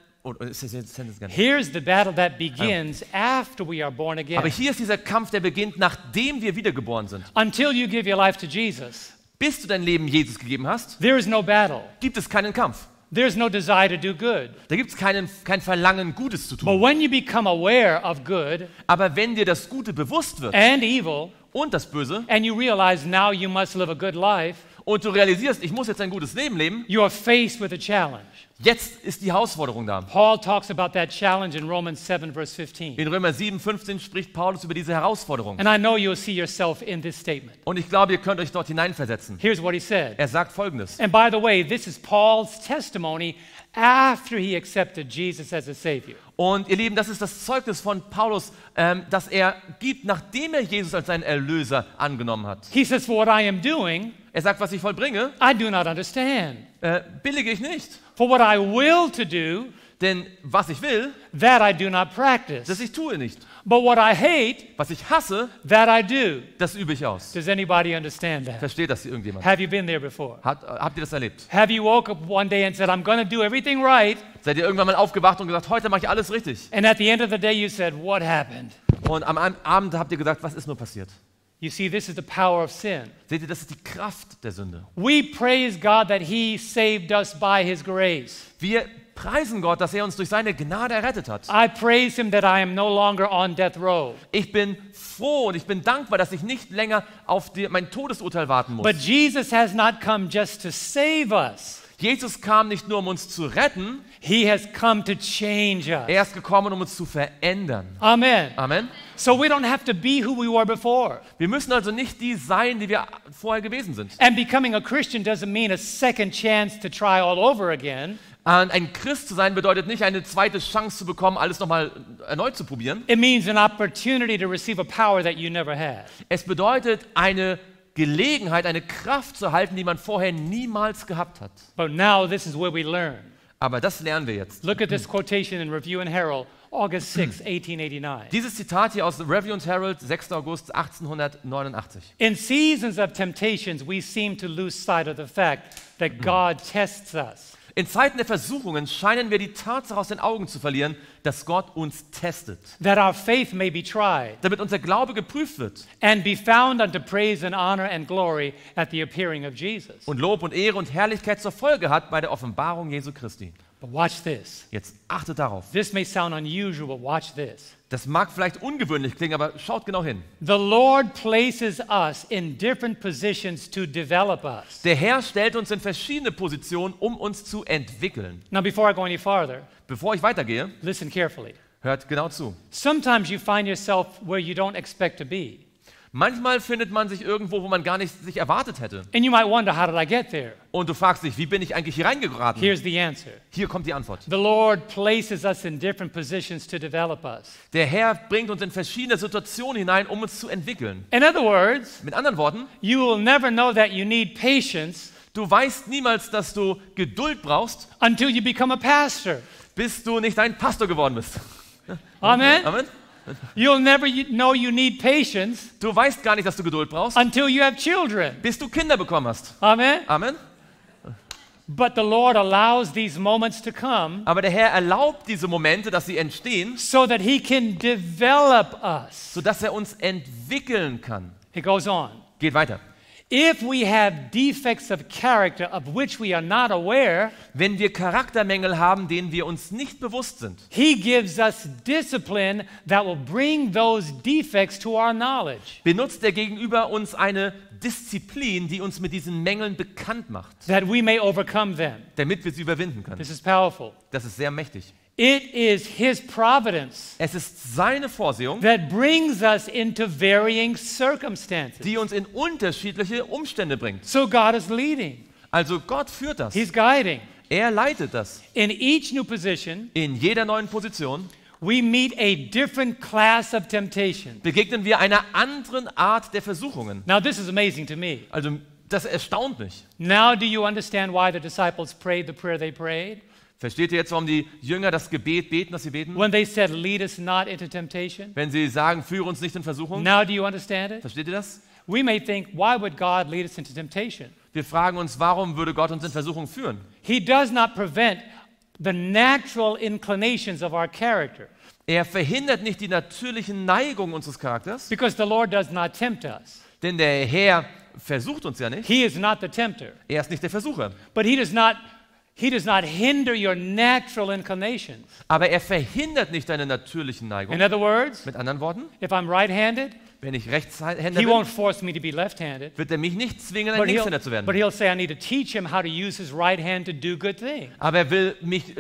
Speaker 1: Here's the battle that begins after we are born again.
Speaker 2: aber hier ist dieser Kampf, der beginnt, nachdem wir wiedergeboren sind.
Speaker 1: Until you give your life to Jesus,
Speaker 2: Bis du dein Leben Jesus gegeben hast,
Speaker 1: there is no battle.
Speaker 2: gibt es keinen Kampf.
Speaker 1: There's no desire to do good.
Speaker 2: Da gibt es kein Verlangen, Gutes zu
Speaker 1: But
Speaker 2: tun.
Speaker 1: when you become aware of good
Speaker 2: Aber wenn dir das Gute bewusst wird
Speaker 1: and evil,
Speaker 2: und das Böse
Speaker 1: and you realize now you must live a good life,
Speaker 2: und du realisierst, ich muss jetzt ein gutes Leben leben,
Speaker 1: you are faced with a challenge.
Speaker 2: jetzt ist die Herausforderung da.
Speaker 1: Paul talks about that challenge in Romans 7, verse 15.
Speaker 2: In Römer 7,15 spricht Paulus über diese Herausforderung.
Speaker 1: And I know you'll see yourself in this statement.
Speaker 2: Und ich glaube, ihr könnt euch dort hineinversetzen.
Speaker 1: Here's what he said.
Speaker 2: Er sagt Folgendes.
Speaker 1: And by the way, this is Paul's testimony after he accepted Jesus as a Savior.
Speaker 2: Und ihr Lieben, das ist das Zeugnis von Paulus, das er gibt, nachdem er Jesus als seinen Erlöser angenommen hat.
Speaker 1: He says, for what I am doing,
Speaker 2: Er sagt, was ich vollbringe,
Speaker 1: I do not understand.
Speaker 2: billige ich nicht.
Speaker 1: For what I will to do,
Speaker 2: Denn was ich will,
Speaker 1: that I do not practice.
Speaker 2: das ich tue nicht.
Speaker 1: But what I hate,
Speaker 2: Was ich hasse,
Speaker 1: that I do.
Speaker 2: das übe ich aus.
Speaker 1: Does anybody understand that?
Speaker 2: Versteht das irgendjemand?
Speaker 1: Have you been there before?
Speaker 2: Habt ihr das erlebt?
Speaker 1: Have you woke up one day and said, I'm going to do everything right,
Speaker 2: Seid ihr irgendwann mal aufgewacht und gesagt, heute mache ich alles richtig?
Speaker 1: and at the end of the day you said, what happened?
Speaker 2: Und am Abend habt ihr gesagt, was ist nur passiert?
Speaker 1: You see, this is the power of sin.
Speaker 2: Seht ihr, das ist die Kraft der Sünde.
Speaker 1: We praise God that He saved us by His grace.
Speaker 2: Wir preisen Gott, dass er uns durch seine Gnade errettet hat.
Speaker 1: I praise Him that I am no longer on death row.
Speaker 2: Ich bin froh und ich bin dankbar, dass ich nicht länger auf mein Todesurteil warten muss.
Speaker 1: But Jesus has not come just to save us.
Speaker 2: Jesus kam nicht nur, um uns zu retten,
Speaker 1: He has come to change us.
Speaker 2: er ist gekommen, um uns zu verändern.
Speaker 1: Amen.
Speaker 2: Amen.
Speaker 1: So we don't have to be who we were before.
Speaker 2: Wir müssen also nicht die sein, die wir vorher gewesen sind.
Speaker 1: And becoming a Christian doesn't mean a second chance to try all over again.
Speaker 2: Ein Christ zu sein bedeutet nicht, eine zweite Chance zu bekommen, alles nochmal erneut zu probieren.
Speaker 1: It means an opportunity to receive a power that you never had.
Speaker 2: Es bedeutet eine Gelegenheit, eine Kraft zu erhalten, die man vorher niemals gehabt hat.
Speaker 1: But now this is where we learn.
Speaker 2: Aber das lernen wir jetzt.
Speaker 1: Look at this quotation in Review and Herald, August 6, 1889.
Speaker 2: Dieses Zitat hier aus Review and Herald, 6. August 1889.
Speaker 1: In seasons of temptations, we seem to lose sight of the fact that God tests us.
Speaker 2: In Zeiten der Versuchungen scheinen wir die Tatsache aus den Augen zu verlieren, dass Gott uns testet,
Speaker 1: That our faith may be tried
Speaker 2: damit unser Glaube geprüft wird
Speaker 1: and be found unto praise and honor and glory at the appearing of Jesus.
Speaker 2: und Lob und Ehre und Herrlichkeit zur Folge hat bei der Offenbarung Jesu Christi.
Speaker 1: But watch this.
Speaker 2: Jetzt achtet darauf.
Speaker 1: This may sound unusual, but watch this.
Speaker 2: Das mag vielleicht ungewöhnlich klingen, aber schaut genau hin.
Speaker 1: The Lord places us in different positions to develop us.
Speaker 2: Der Herr stellt uns in verschiedene Positionen, um uns zu entwickeln.
Speaker 1: Now, before I go any farther,
Speaker 2: Bevor ich weitergehe,
Speaker 1: listen carefully.
Speaker 2: hört genau zu.
Speaker 1: Sometimes you find yourself where you don't expect to be.
Speaker 2: Manchmal findet man sich irgendwo, wo man gar nicht sich erwartet hätte.
Speaker 1: And you might wonder, how did I get there?
Speaker 2: Und du fragst dich, wie bin ich eigentlich hier reingeraten?
Speaker 1: Here's the answer.
Speaker 2: Hier kommt die Antwort.
Speaker 1: The Lord places us in different positions to develop us.
Speaker 2: Der Herr bringt uns in verschiedene Situationen hinein, um uns zu entwickeln.
Speaker 1: In other words,
Speaker 2: Mit anderen Worten,
Speaker 1: you will never know that you need patience
Speaker 2: du weißt niemals, dass du Geduld brauchst,
Speaker 1: until you become a pastor.
Speaker 2: bis du nicht ein Pastor geworden bist.
Speaker 1: Amen?
Speaker 2: Amen.
Speaker 1: You'll never know you need patience
Speaker 2: Du weißt gar nicht, dass du Geduld brauchst,
Speaker 1: until you have children.
Speaker 2: bis du Kinder bekommen hast.
Speaker 1: Amen?
Speaker 2: Amen.
Speaker 1: But the Lord allows these moments to come
Speaker 2: Aber der Herr erlaubt diese Momente, dass sie entstehen,
Speaker 1: so that He can develop us.
Speaker 2: sodass er uns entwickeln kann.
Speaker 1: It goes on.
Speaker 2: Geht weiter.
Speaker 1: If we have defects of character of which we are not aware,
Speaker 2: Wenn wir Charaktermängel haben, denen wir uns nicht bewusst sind,
Speaker 1: He gives us discipline that will bring those defects to our knowledge,
Speaker 2: benutzt der Gegenüber uns eine Disziplin, die uns mit diesen Mängeln bekannt macht,
Speaker 1: that we may overcome them.
Speaker 2: damit wir sie überwinden können.
Speaker 1: This is powerful.
Speaker 2: Das ist sehr mächtig.
Speaker 1: It is His providence
Speaker 2: Es ist seine Vorsehung,
Speaker 1: that brings us into varying circumstances.
Speaker 2: die uns in unterschiedliche Umstände bringt.
Speaker 1: So God is leading.
Speaker 2: Also Gott führt das.
Speaker 1: He's guiding.
Speaker 2: Er leitet das.
Speaker 1: In each new position,
Speaker 2: In jeder neuen Position
Speaker 1: we meet a different class of temptation.
Speaker 2: begegnen wir einer anderen Art der Versuchungen.
Speaker 1: Now, this is amazing to me.
Speaker 2: Also das erstaunt mich.
Speaker 1: Now, do you understand why the disciples prayed the prayer they prayed?
Speaker 2: Versteht ihr jetzt, warum die Jünger das Gebet beten, das sie beten?
Speaker 1: When they said, lead us not into temptation?
Speaker 2: Wenn sie sagen, führe uns nicht in Versuchung?
Speaker 1: Now, do you understand it?
Speaker 2: Versteht ihr das?
Speaker 1: We may think, why would God lead us into temptation?
Speaker 2: Wir fragen uns, warum würde Gott uns in Versuchung führen?
Speaker 1: He does not prevent the natural inclinations of our character
Speaker 2: Er verhindert nicht die natürlichen Neigungen unseres Charakters,
Speaker 1: because the Lord does not tempt us.
Speaker 2: denn der Herr versucht uns ja nicht.
Speaker 1: He is not the tempter,
Speaker 2: Er ist nicht der Versucher.
Speaker 1: but He does not hinder your natural inclinations.
Speaker 2: Aber er verhindert nicht deine natürlichen
Speaker 1: In
Speaker 2: Neigungen.
Speaker 1: other words,
Speaker 2: Mit anderen Worten,
Speaker 1: if I'm right-handed,
Speaker 2: wenn ich Rechtshänder
Speaker 1: He
Speaker 2: bin,
Speaker 1: won't force me to be left-handed.
Speaker 2: wird er mich nicht zwingen, ein
Speaker 1: But
Speaker 2: Linkshänder zu werden.
Speaker 1: he'll say, I need to teach him how to use his right hand to do good things.
Speaker 2: Aber er will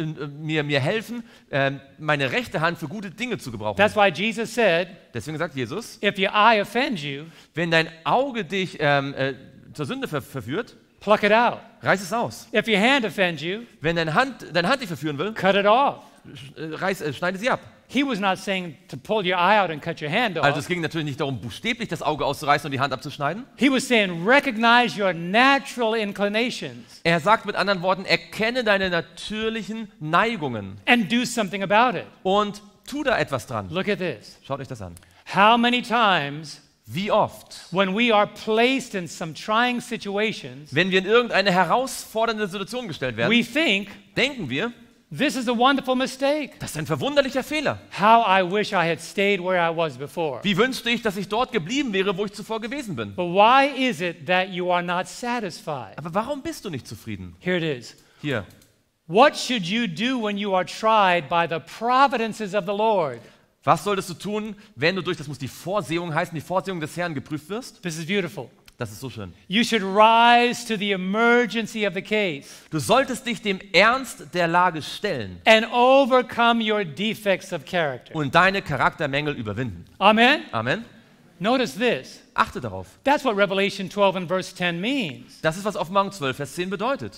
Speaker 2: mir helfen, meine rechte Hand für gute Dinge zu gebrauchen.
Speaker 1: That's why Jesus said,
Speaker 2: Deswegen sagt Jesus,
Speaker 1: if your eye offends you,
Speaker 2: wenn dein Auge dich zur Sünde verführt,
Speaker 1: pluck it out.
Speaker 2: reiß es aus.
Speaker 1: If your hand offends you,
Speaker 2: Wenn deine Hand dich verführen will,
Speaker 1: cut it off.
Speaker 2: schneide sie ab.
Speaker 1: He was not saying to pull your eye out and cut your hand off.
Speaker 2: Also es ging natürlich nicht darum, buchstäblich das Auge auszureißen und die Hand abzuschneiden.
Speaker 1: He was saying, recognize your natural inclinations
Speaker 2: Er sagt mit anderen Worten, erkenne deine natürlichen Neigungen
Speaker 1: and do something about it.
Speaker 2: und tu da etwas dran.
Speaker 1: Look at this.
Speaker 2: Schaut euch das an.
Speaker 1: How many times
Speaker 2: Wie oft,
Speaker 1: when we are placed in some trying situations,
Speaker 2: wenn wir in irgendeine herausfordernde Situation gestellt werden,
Speaker 1: we think,
Speaker 2: denken wir,
Speaker 1: this is a wonderful mistake.
Speaker 2: das ist ein verwunderlicher Fehler.
Speaker 1: How I wish I had stayed where I was before.
Speaker 2: Wie wünschte ich, dass ich dort geblieben wäre, wo ich zuvor gewesen bin.
Speaker 1: But why is it that you are not satisfied?
Speaker 2: Aber warum bist du nicht zufrieden?
Speaker 1: Here it is.
Speaker 2: Hier.
Speaker 1: What should you do when you are tried by the providences of the Lord?
Speaker 2: Was solltest du tun, wenn du durch, das muss die Vorsehung heißen, die Vorsehung des Herrn geprüft wirst?
Speaker 1: This is beautiful.
Speaker 2: Das ist so schön.
Speaker 1: You should rise to the emergency of the case
Speaker 2: Du solltest dich dem Ernst der Lage stellen
Speaker 1: and overcome your defects of character.
Speaker 2: und deine Charaktermängel überwinden.
Speaker 1: Amen?
Speaker 2: Amen.
Speaker 1: Notice this.
Speaker 2: Achte darauf.
Speaker 1: That's what Revelation 12 and verse 10 means.
Speaker 2: Das ist, was Offenbarung 12, Vers 10 bedeutet.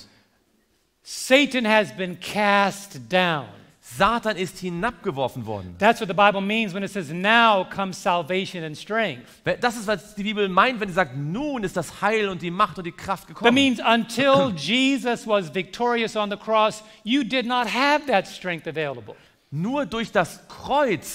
Speaker 1: Satan has been cast down.
Speaker 2: Satan ist hinabgeworfen worden.
Speaker 1: That's what the Bible means when it says, now comes salvation and strength.
Speaker 2: Das ist, was die Bibel meint, wenn sie sagt, nun ist das Heil und die Macht und die Kraft
Speaker 1: That
Speaker 2: gekommen.
Speaker 1: means until Jesus was victorious on the cross, you did not have that strength available.
Speaker 2: Nur durch das Kreuz,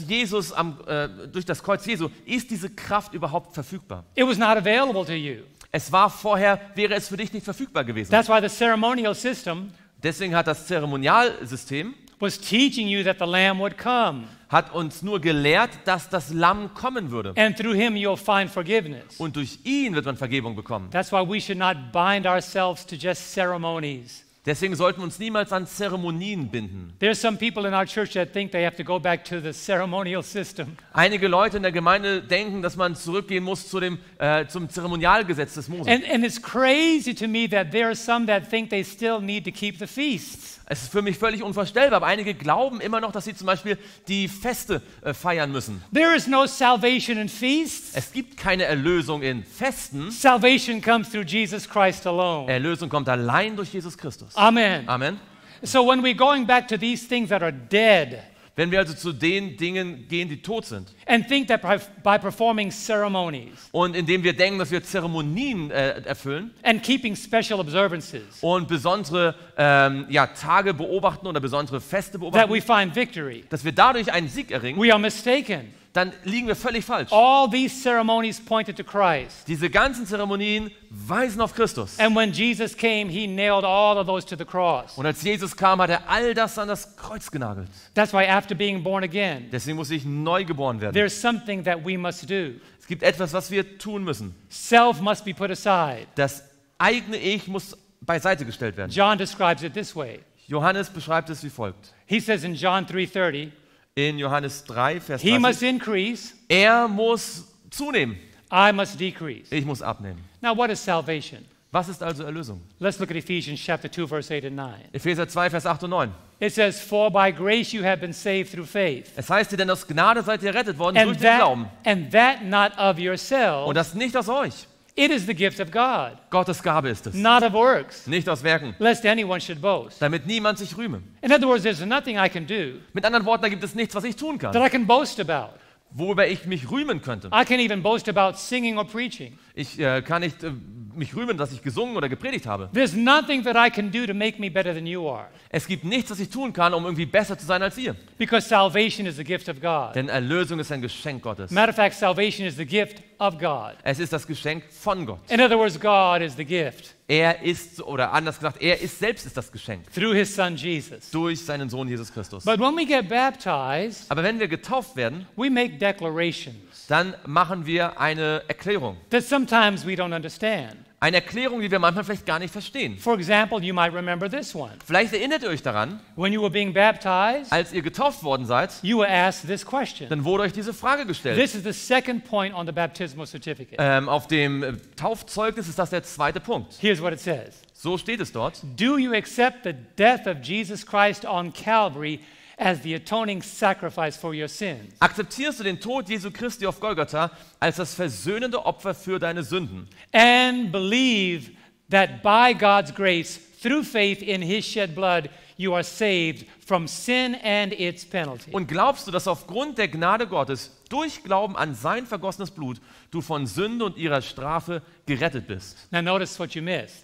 Speaker 2: durch das Kreuz Jesu, ist diese Kraft überhaupt verfügbar.
Speaker 1: It was not available to you.
Speaker 2: Wäre es für dich nicht verfügbar gewesen.
Speaker 1: That's why the ceremonial system
Speaker 2: Deswegen hat das Zeremonialsystem
Speaker 1: was teaching you that the Lamb would come,
Speaker 2: hat uns nur gelehrt, dass das Lamm kommen würde.
Speaker 1: and through him you'll find forgiveness.
Speaker 2: Und durch ihn wird man Vergebung bekommen.
Speaker 1: That's why we should not bind ourselves to just ceremonies.
Speaker 2: Deswegen sollten wir uns niemals an Zeremonien binden.
Speaker 1: There's some people in our church that think they have to go back to the ceremonial system.
Speaker 2: Einige Leute in der Gemeinde denken, dass man zurückgehen muss zum Zeremonialgesetz des Mose.
Speaker 1: And it's crazy to me that there are some that think they still need to keep the feasts.
Speaker 2: Es ist für mich völlig unvorstellbar, aber einige glauben immer noch, dass sie zum Beispiel die Feste feiern müssen.
Speaker 1: There is no salvation in feasts.
Speaker 2: Es gibt keine Erlösung in Festen.
Speaker 1: Salvation comes through Jesus Christ alone.
Speaker 2: Erlösung kommt allein durch Jesus Christus.
Speaker 1: Amen.
Speaker 2: Amen.
Speaker 1: So when we're going back to these things that are dead,
Speaker 2: Wenn wir also zu den Dingen gehen, die tot sind,
Speaker 1: and think that by performing ceremonies
Speaker 2: und indem wir denken, dass wir Zeremonien erfüllen
Speaker 1: and keeping special observances,
Speaker 2: und besondere Tage beobachten oder besondere Feste
Speaker 1: that
Speaker 2: beobachten,
Speaker 1: we find victory,
Speaker 2: dass wir dadurch einen Sieg erringen,
Speaker 1: we are mistaken.
Speaker 2: dann liegen wir völlig falsch.
Speaker 1: All these ceremonies pointed to Christ.
Speaker 2: Diese ganzen Zeremonien weisen auf Christus.
Speaker 1: And when Jesus came, he nailed all of those to the cross.
Speaker 2: Und als Jesus kam, hat er all das an das Kreuz genagelt.
Speaker 1: That's why after being born again,
Speaker 2: Deswegen muss ich neu geboren werden.
Speaker 1: there's something that we must do.
Speaker 2: Es gibt etwas, was wir tun müssen.
Speaker 1: Self must be put aside.
Speaker 2: Das eigene Ich muss beiseite gestellt werden.
Speaker 1: John describes it this way.
Speaker 2: Johannes beschreibt es wie folgt.
Speaker 1: He says in John 3:30,
Speaker 2: In Johannes 3, Vers
Speaker 1: he must
Speaker 2: 30,
Speaker 1: increase,
Speaker 2: er muss zunehmen,
Speaker 1: I must decrease.
Speaker 2: ich muss abnehmen.
Speaker 1: Now what is salvation?
Speaker 2: Was ist also Erlösung?
Speaker 1: Let's look at Ephesians chapter 2, verse 8 and 9.
Speaker 2: Epheser 2, Vers 8 und 9.
Speaker 1: It says, for by grace you have been saved through faith.
Speaker 2: Es heißt hier, denn aus Gnade seid ihr rettet worden durch den Glauben.
Speaker 1: And that not of
Speaker 2: Und
Speaker 1: yourselves.
Speaker 2: das nicht aus euch.
Speaker 1: It is the gift of God,
Speaker 2: Gottes Gabe ist es.
Speaker 1: not of works,
Speaker 2: Nicht aus Werken,
Speaker 1: lest anyone should boast.
Speaker 2: damit niemand sich rühme.
Speaker 1: In other words, there's nothing I can do
Speaker 2: Mit anderen Worten, da gibt es nichts, was ich tun kann,
Speaker 1: that I can boast about.
Speaker 2: worüber ich mich rühmen könnte.
Speaker 1: I can't even boast about singing or preaching.
Speaker 2: Ich kann nicht mich rühmen, dass ich gesungen oder gepredigt habe.
Speaker 1: There's nothing that I can do to make me better than you are.
Speaker 2: Es gibt nichts, was ich tun kann, um irgendwie besser zu sein als ihr.
Speaker 1: Because salvation is the gift of God.
Speaker 2: Denn Erlösung ist ein Geschenk Gottes.
Speaker 1: Matter of fact, salvation is the gift of God.
Speaker 2: Es ist das Geschenk von Gott.
Speaker 1: In other words, God is the gift
Speaker 2: Er ist, oder anders gesagt, er ist selbst ist das Geschenk.
Speaker 1: through his son Jesus.
Speaker 2: Durch seinen Sohn Jesus Christus.
Speaker 1: But when we get baptized,
Speaker 2: Aber wenn wir getauft werden,
Speaker 1: we make declarations
Speaker 2: dann machen wir eine Erklärung.
Speaker 1: that sometimes we don't understand.
Speaker 2: Eine Erklärung, die wir manchmal vielleicht gar nicht verstehen.
Speaker 1: For example, you might remember this one.
Speaker 2: Vielleicht erinnert ihr euch daran,
Speaker 1: When you were being baptized,
Speaker 2: als ihr getauft worden seid,
Speaker 1: you were asked this question.
Speaker 2: dann wurde euch diese Frage gestellt.
Speaker 1: This is the second point on the baptismal certificate.
Speaker 2: Auf dem Taufzeugnis ist das der zweite Punkt.
Speaker 1: Here's what it says.
Speaker 2: So steht es dort.
Speaker 1: Do you accept the death of Jesus Christ on Calvary as the atoning sacrifice for your sins?
Speaker 2: Akzeptierst du den Tod Jesu Christi auf Golgatha als das versöhnende Opfer für deine Sünden?
Speaker 1: And believe that by God's grace, through faith in his shed blood, you are saved from sin and its penalty.
Speaker 2: Und glaubst du, dass aufgrund der Gnade Gottes durch Glauben an sein vergossenes Blut du von Sünde und ihrer Strafe gerettet bist?
Speaker 1: Now notice what you missed.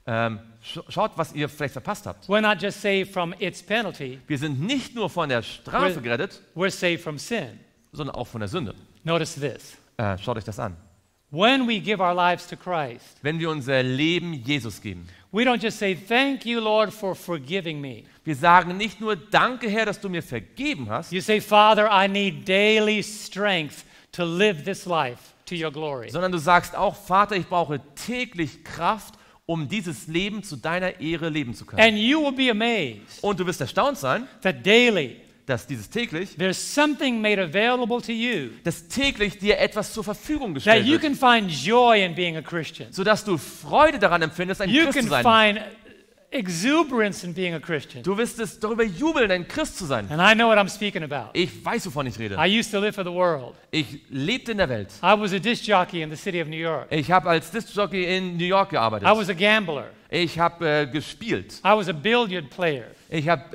Speaker 2: Schaut, was ihr vielleicht verpasst habt.
Speaker 1: We're not just saved from its penalty,
Speaker 2: Wir sind nicht nur von der Strafe
Speaker 1: We're-
Speaker 2: gerettet,
Speaker 1: we're saved from sin.
Speaker 2: sondern auch von der Sünde.
Speaker 1: Notice this.
Speaker 2: Schaut euch das an.
Speaker 1: When we give our lives to Christ,
Speaker 2: Wenn wir unser Leben Jesus geben,
Speaker 1: we don't just say, thank you, Lord, for forgiving me.
Speaker 2: wir sagen nicht nur, danke Herr, dass du mir vergeben hast,
Speaker 1: You say, Father, I need daily strength to live this life to your glory.
Speaker 2: sondern du sagst auch, Vater, ich brauche täglich Kraft, um dieses Leben zu deiner Ehre leben zu können.
Speaker 1: And you will be amazed
Speaker 2: Und du wirst erstaunt sein,
Speaker 1: that daily
Speaker 2: dass dieses täglich,
Speaker 1: there's something made available to you
Speaker 2: dass täglich dir etwas zur Verfügung
Speaker 1: that
Speaker 2: gestellt
Speaker 1: you
Speaker 2: wird,
Speaker 1: can find joy in being a Christian.
Speaker 2: sodass du Freude daran empfindest, ein
Speaker 1: You
Speaker 2: Christ zu
Speaker 1: can
Speaker 2: sein.
Speaker 1: find exuberance in being a Christian.
Speaker 2: Du wirst es darüber jubeln, ein Christ zu sein.
Speaker 1: And I know what I'm speaking about.
Speaker 2: Ich weiß, wovon ich rede.
Speaker 1: I used to live for the world.
Speaker 2: Ich lebte in der Welt.
Speaker 1: I was a disc jockey in the city of New York.
Speaker 2: Ich habe als Disc-Jockey in New York gearbeitet.
Speaker 1: I was a gambler.
Speaker 2: Ich habe gespielt.
Speaker 1: I was a billiard player.
Speaker 2: Ich habe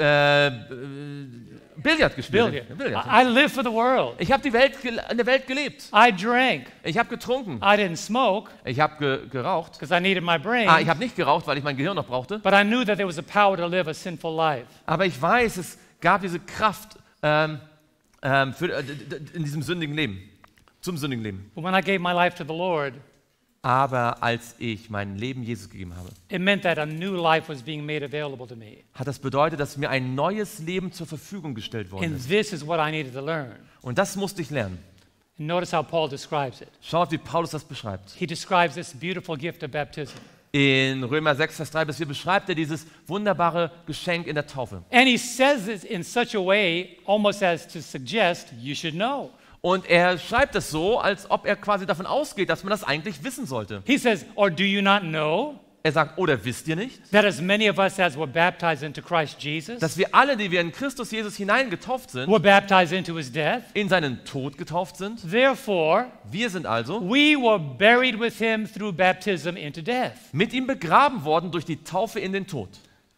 Speaker 2: Billard gespielt.
Speaker 1: Billiard. I lived for the world.
Speaker 2: Ich habe in der Welt gelebt.
Speaker 1: I drank.
Speaker 2: Ich habe getrunken.
Speaker 1: I didn't smoke
Speaker 2: Ich habe geraucht.
Speaker 1: because I needed my brain.
Speaker 2: Ich habe nicht geraucht, weil ich mein Gehirn noch brauchte.
Speaker 1: But I knew that there was a power to live a sinful life.
Speaker 2: Aber ich weiß, es gab diese Kraft in diesem sündigen Leben. Zum sündigen Leben.
Speaker 1: But when I gave my life to the Lord,
Speaker 2: Aber als ich mein Leben Jesus gegeben habe,
Speaker 1: it meant that a new life was being made available to me.
Speaker 2: hat das bedeutet, dass mir ein neues Leben zur Verfügung gestellt worden
Speaker 1: And
Speaker 2: ist.
Speaker 1: this is what I needed to learn.
Speaker 2: Und das musste ich lernen.
Speaker 1: And notice how Paul describes it.
Speaker 2: Schaut, wie Paulus das beschreibt.
Speaker 1: He describes this beautiful gift of baptism.
Speaker 2: In Römer 6, Vers 3 bis 4 beschreibt er dieses wunderbare Geschenk in der Taufe.
Speaker 1: And he says it in such a way, almost as to suggest you should know.
Speaker 2: Und er schreibt es so, als ob er quasi davon ausgeht, dass man das eigentlich wissen sollte.
Speaker 1: He says, or do you not know
Speaker 2: Er sagt, oder wisst ihr nicht,
Speaker 1: that as many of us as were baptized into Christ Jesus,
Speaker 2: dass wir alle, die wir in Christus Jesus hineingetauft sind,
Speaker 1: were baptized into his death?
Speaker 2: in seinen Tod getauft sind?
Speaker 1: Therefore,
Speaker 2: Wir sind also
Speaker 1: we were buried with him through baptism into death.
Speaker 2: mit ihm begraben worden durch die Taufe in den Tod.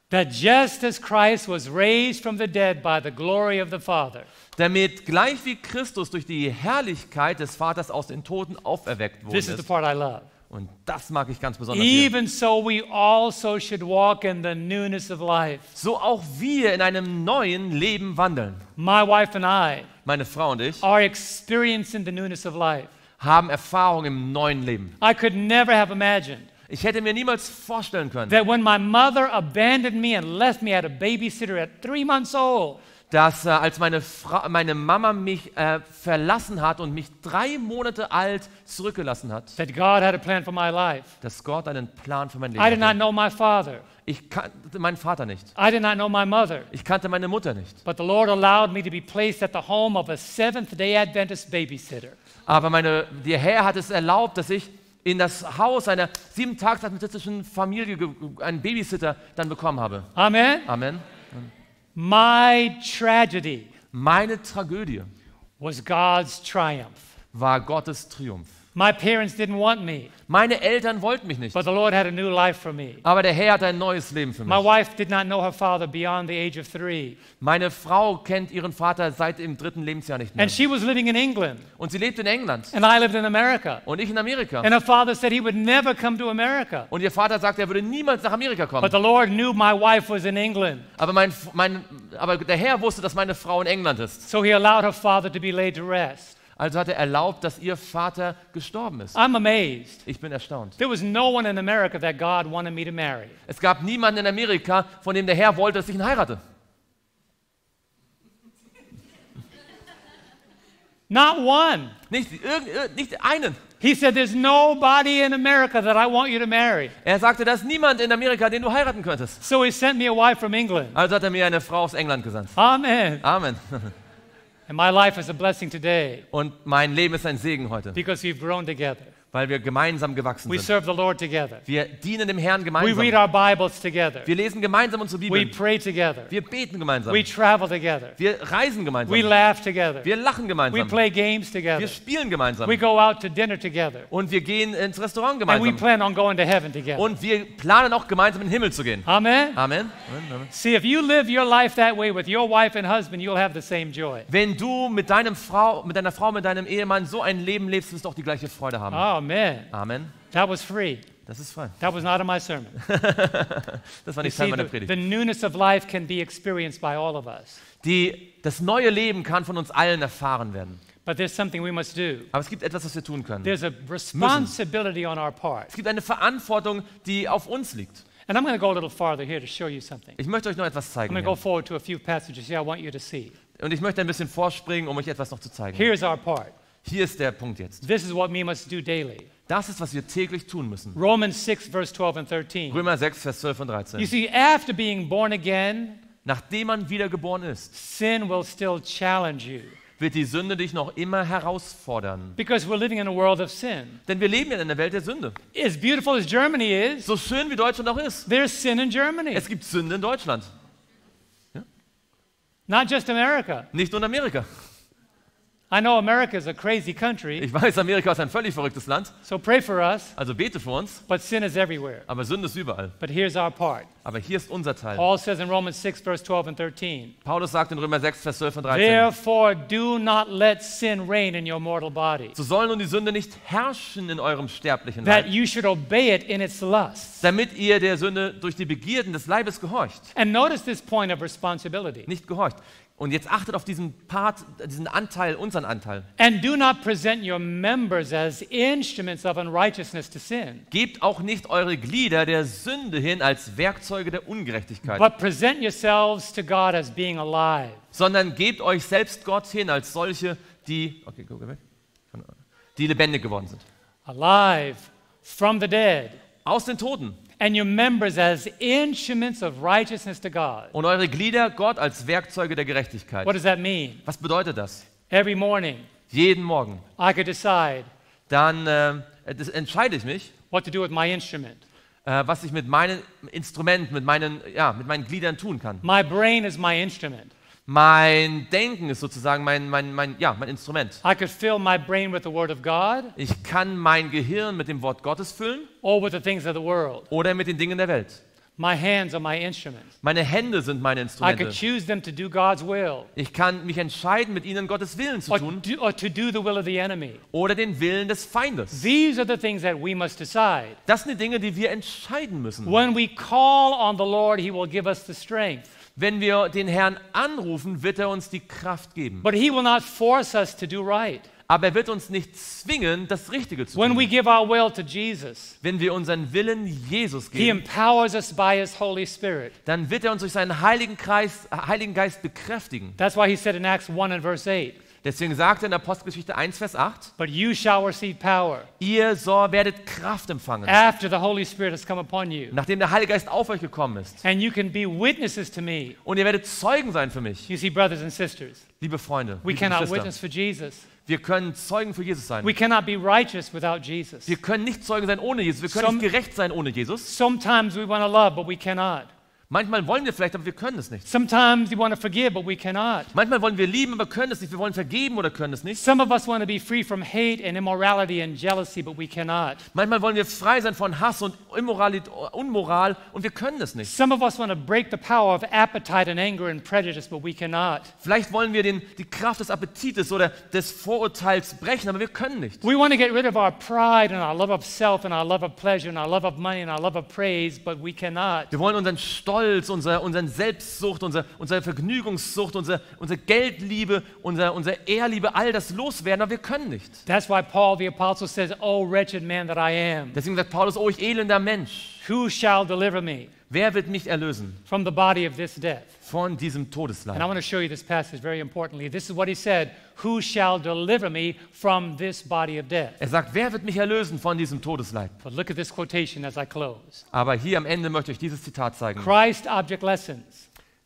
Speaker 1: that just as Christ was raised from the dead by the glory of the Father,
Speaker 2: damit gleich wie Christus durch die Herrlichkeit des Vaters aus den Toten auferweckt worden
Speaker 1: this is the
Speaker 2: ist.
Speaker 1: part I love.
Speaker 2: Und das mag ich ganz besonders hier.
Speaker 1: Even so, we also should walk in the newness of life.
Speaker 2: So auch wir in einem neuen Leben wandeln.
Speaker 1: My wife and I
Speaker 2: Meine Frau und ich
Speaker 1: are experiencing the newness of life.
Speaker 2: haben Erfahrung im neuen Leben.
Speaker 1: I could never have imagined
Speaker 2: Ich hätte mir niemals vorstellen können,
Speaker 1: that when my mother abandoned me and left me at a babysitter at 3 months old,
Speaker 2: dass als meine Mama mich verlassen hat und mich 3 Monate alt zurückgelassen hat,
Speaker 1: that God had a plan for my life.
Speaker 2: dass Gott einen Plan für mein
Speaker 1: I did
Speaker 2: Leben
Speaker 1: not
Speaker 2: hatte.
Speaker 1: know my father.
Speaker 2: Ich kannte meinen Vater nicht.
Speaker 1: I did not know my mother.
Speaker 2: Ich kannte meine Mutter nicht.
Speaker 1: But the Lord allowed me to be placed at the home of a Seventh-day Adventist babysitter.
Speaker 2: Aber der Herr hat es erlaubt, dass ich in das Haus einer 7-tags-adventistischen Familie einen Babysitter dann bekommen habe.
Speaker 1: Amen.
Speaker 2: Amen.
Speaker 1: My tragedy
Speaker 2: Meine Tragödie
Speaker 1: was God's triumph.
Speaker 2: war Gottes Triumph.
Speaker 1: My parents didn't want me,
Speaker 2: Meine Eltern wollten mich nicht,
Speaker 1: but the Lord had a new life for me.
Speaker 2: aber der Herr hat ein neues Leben für
Speaker 1: My
Speaker 2: mich.
Speaker 1: wife did not know her father beyond the age of 3.
Speaker 2: Meine Frau kennt ihren Vater seit dem 3. Lebensjahr nicht mehr.
Speaker 1: And she was living in England,
Speaker 2: Und sie lebt in England
Speaker 1: and I lived in America.
Speaker 2: und ich in Amerika.
Speaker 1: And her father said he would never come to America.
Speaker 2: Und ihr Vater sagt, er würde niemals nach Amerika kommen.
Speaker 1: But the Lord knew my wife was in England,
Speaker 2: Aber der Herr wusste, dass meine Frau in England ist.
Speaker 1: so he allowed her father to be laid to rest.
Speaker 2: Also hat er erlaubt, dass ihr Vater gestorben ist.
Speaker 1: I'm amazed.
Speaker 2: Ich bin erstaunt.
Speaker 1: There was no one in America that God wanted me to marry.
Speaker 2: Es gab niemanden in Amerika, von dem der Herr wollte, dass ich ihn heirate.
Speaker 1: Not one.
Speaker 2: Nicht einen.
Speaker 1: He said, there's nobody in America that I want you to marry.
Speaker 2: Er sagte, da ist niemand in Amerika, den du heiraten könntest.
Speaker 1: So he sent me a wife from England.
Speaker 2: Also hat er mir eine Frau aus England gesandt.
Speaker 1: Amen.
Speaker 2: Amen.
Speaker 1: And my life is a blessing today
Speaker 2: Und mein Leben ist ein Segen heute,
Speaker 1: because we've grown together.
Speaker 2: weil wir gemeinsam gewachsen
Speaker 1: We
Speaker 2: sind.
Speaker 1: serve the Lord together.
Speaker 2: Wir dienen dem Herrn
Speaker 1: We read
Speaker 2: gemeinsam.
Speaker 1: our Bibles together.
Speaker 2: Wir lesen gemeinsam unsere
Speaker 1: We
Speaker 2: Bibel.
Speaker 1: pray together.
Speaker 2: Wir beten gemeinsam.
Speaker 1: We travel together.
Speaker 2: Wir reisen
Speaker 1: We
Speaker 2: gemeinsam.
Speaker 1: laugh together.
Speaker 2: Wir lachen
Speaker 1: We
Speaker 2: gemeinsam.
Speaker 1: play games together.
Speaker 2: Wir spielen gemeinsam.
Speaker 1: We go out to dinner together.
Speaker 2: Und wir gehen ins Restaurant
Speaker 1: And we
Speaker 2: gemeinsam.
Speaker 1: plan on going to heaven together.
Speaker 2: Und wir planen auch gemeinsam in den Himmel zu gehen.
Speaker 1: Amen.
Speaker 2: Amen. Amen.
Speaker 1: See, if you live your life that way with your wife and husband, you'll have the same joy.
Speaker 2: Wenn du mit deiner Frau, mit deinem Ehemann so ein Leben lebst, wirst du auch die gleiche Freude haben.
Speaker 1: Amen.
Speaker 2: Amen.
Speaker 1: That was free.
Speaker 2: Das ist frei.
Speaker 1: That was not in my sermon.
Speaker 2: Das war
Speaker 1: You
Speaker 2: nicht Teil
Speaker 1: see,
Speaker 2: meiner
Speaker 1: the
Speaker 2: Predigt.
Speaker 1: newness of life can be experienced by all of us.
Speaker 2: Das neue Leben kann von uns allen erfahren werden.
Speaker 1: But there's something we must do.
Speaker 2: Aber es gibt etwas, was wir tun können.
Speaker 1: There's a responsibility on our part.
Speaker 2: Es gibt eine Verantwortung, die auf uns liegt.
Speaker 1: And I'm going to go a little farther here to show you something.
Speaker 2: Ich möchte euch noch etwas
Speaker 1: I'm
Speaker 2: zeigen.
Speaker 1: going to go
Speaker 2: Hier.
Speaker 1: forward to a few passages here I want you to see.
Speaker 2: Und ich möchte ein bisschen vorspringen, um euch etwas noch zu zeigen.
Speaker 1: Here's our part.
Speaker 2: Hier ist der Punkt jetzt.
Speaker 1: This is what we must do daily.
Speaker 2: Das ist, was wir täglich tun müssen.
Speaker 1: Romans 6, verse 12 and 13.
Speaker 2: Römer 6, Vers 12 und
Speaker 1: You
Speaker 2: 13.
Speaker 1: see, after being born again,
Speaker 2: Nachdem man wiedergeboren ist,
Speaker 1: sin will still challenge you
Speaker 2: wird die Sünde dich noch immer herausfordern.
Speaker 1: because we're living in a world of sin.
Speaker 2: Denn wir leben ja in einer Welt der Sünde.
Speaker 1: As beautiful as Germany is,
Speaker 2: So schön wie Deutschland auch ist.
Speaker 1: there's sin in Germany.
Speaker 2: Es gibt Sünde in Deutschland.
Speaker 1: Not just America.
Speaker 2: Nicht nur in Amerika.
Speaker 1: I know America is a crazy country,
Speaker 2: Ich weiß, Amerika ist ein völlig verrücktes Land.
Speaker 1: so pray for us,
Speaker 2: Also bete für uns.
Speaker 1: but sin is everywhere.
Speaker 2: Aber Sünde ist überall.
Speaker 1: But here's our part.
Speaker 2: Aber hier ist unser Teil.
Speaker 1: Paul says in Romans 6, verse 12 and 13,
Speaker 2: Paulus sagt in Römer 6, Vers 12 und 13.
Speaker 1: therefore do not let sin reign in your mortal body,
Speaker 2: So soll nun die Sünde nicht herrschen in eurem sterblichen
Speaker 1: that
Speaker 2: Leib,
Speaker 1: you should obey it in its lusts.
Speaker 2: damit ihr der Sünde durch die Begierden des Leibes gehorcht.
Speaker 1: And notice this point of responsibility.
Speaker 2: Nicht gehorcht. Und jetzt achtet auf diesen Part, diesen Anteil, unseren Anteil.
Speaker 1: And do not present your members as instruments of unrighteousness to sin,
Speaker 2: Gebt auch nicht eure Glieder der Sünde hin als Werkzeuge der Ungerechtigkeit,
Speaker 1: but present yourselves to God as being alive.
Speaker 2: sondern gebt euch selbst Gott hin als solche, die lebendig geworden sind.
Speaker 1: Alive from the dead,
Speaker 2: Aus den Toten.
Speaker 1: and your members as instruments of righteousness to God.
Speaker 2: Und eure Glieder Gott als Werkzeuge der Gerechtigkeit.
Speaker 1: What does that mean?
Speaker 2: Was bedeutet das?
Speaker 1: Every morning,
Speaker 2: Jeden Morgen.
Speaker 1: I could decide
Speaker 2: Dann entscheide ich mich,
Speaker 1: what to do with my instrument.
Speaker 2: was ich mit meinem Instrument, mit meinen Gliedern tun kann.
Speaker 1: My brain is my instrument.
Speaker 2: Mein Denken ist sozusagen mein Instrument.
Speaker 1: I could fill my brain with the Word of God
Speaker 2: Ich kann mein Gehirn mit dem Wort Gottes füllen
Speaker 1: or with the things of the world.
Speaker 2: oder mit den Dingen der Welt.
Speaker 1: My hands are my instruments.
Speaker 2: Meine Hände sind meine
Speaker 1: I could
Speaker 2: Instrumente.
Speaker 1: choose them to do God's will
Speaker 2: Ich kann mich entscheiden, mit ihnen Gottes Willen zu tun
Speaker 1: or to do the will of the enemy.
Speaker 2: oder den Willen des Feindes.
Speaker 1: These are the things that we must decide.
Speaker 2: Das sind die Dinge, die wir entscheiden müssen.
Speaker 1: When we call on the Lord, He will give us the strength.
Speaker 2: Wenn wir den Herrn anrufen, wird er uns die Kraft geben.
Speaker 1: But He will not force us to do right.
Speaker 2: Aber er wird uns nicht zwingen, das Richtige zu
Speaker 1: When we
Speaker 2: tun.
Speaker 1: give our will to Jesus,
Speaker 2: Wenn wir unseren Willen Jesus
Speaker 1: He
Speaker 2: geben,
Speaker 1: empowers us by His Holy Spirit.
Speaker 2: dann wird er uns durch seinen Heiligen Geist bekräftigen.
Speaker 1: That's why He said in Acts 1 and verse 8,
Speaker 2: Deswegen sagt er in Apostelgeschichte 1, Vers 8,
Speaker 1: but you shall receive power
Speaker 2: ihr werdet Kraft empfangen,
Speaker 1: after the Holy Spirit has come upon you.
Speaker 2: nachdem der Heilige Geist auf euch gekommen ist.
Speaker 1: And you can be witnesses to me.
Speaker 2: Und ihr werdet Zeugen sein für mich.
Speaker 1: You see, brothers and sisters,
Speaker 2: Liebe Freunde,
Speaker 1: we
Speaker 2: liebe
Speaker 1: cannot
Speaker 2: Geschwister,
Speaker 1: witness for Jesus.
Speaker 2: wir können Zeugen für Jesus sein.
Speaker 1: We cannot be righteous without Jesus.
Speaker 2: Wir können nicht Zeugen sein ohne Jesus. Wir können nicht gerecht sein ohne Jesus.
Speaker 1: Sometimes we want to love, but we cannot.
Speaker 2: Manchmal wollen wir vielleicht, aber wir können es nicht.
Speaker 1: Sometimes we want to forgive, but we cannot.
Speaker 2: Manchmal wollen wir lieben, aber können es nicht. Wir wollen vergeben oder können es nicht.
Speaker 1: Some of us want to be free from hate and immorality and jealousy, but we cannot.
Speaker 2: Manchmal wollen wir frei sein von Hass und Unmoral und wir können es nicht.
Speaker 1: Some of us want to break the power of appetite and anger and prejudice, but we cannot.
Speaker 2: Vielleicht wollen wir die Kraft des Appetites oder des Vorurteils brechen, aber wir können nicht.
Speaker 1: We want to get rid of our pride and our love of self and our love of pleasure and our love of money and our love of praise, but we cannot.
Speaker 2: Wir wollen unseren Stolz, unseren Selbstsucht, unsere Vergnügungssucht, unsere Geldliebe, unsere Ehrliebe, all das loswerden, aber wir können nicht.
Speaker 1: That's why Paul the apostle says, "Oh wretched man that I am,
Speaker 2: Deswegen sagt Paulus, oh, ich elender Mensch,
Speaker 1: who shall deliver me
Speaker 2: wer wird mich erlösen
Speaker 1: from the body of this death?"
Speaker 2: von diesem
Speaker 1: And I
Speaker 2: Todesleid?
Speaker 1: want to show you this passage very importantly. This is what he said, "Who shall deliver me from this body of death?"
Speaker 2: Er sagt, wer wird mich erlösen von diesem Todesleid?
Speaker 1: But look at this quotation as I close.
Speaker 2: Aber hier am Ende möchte ich euch dieses Zitat zeigen.
Speaker 1: Christ Object Lessons.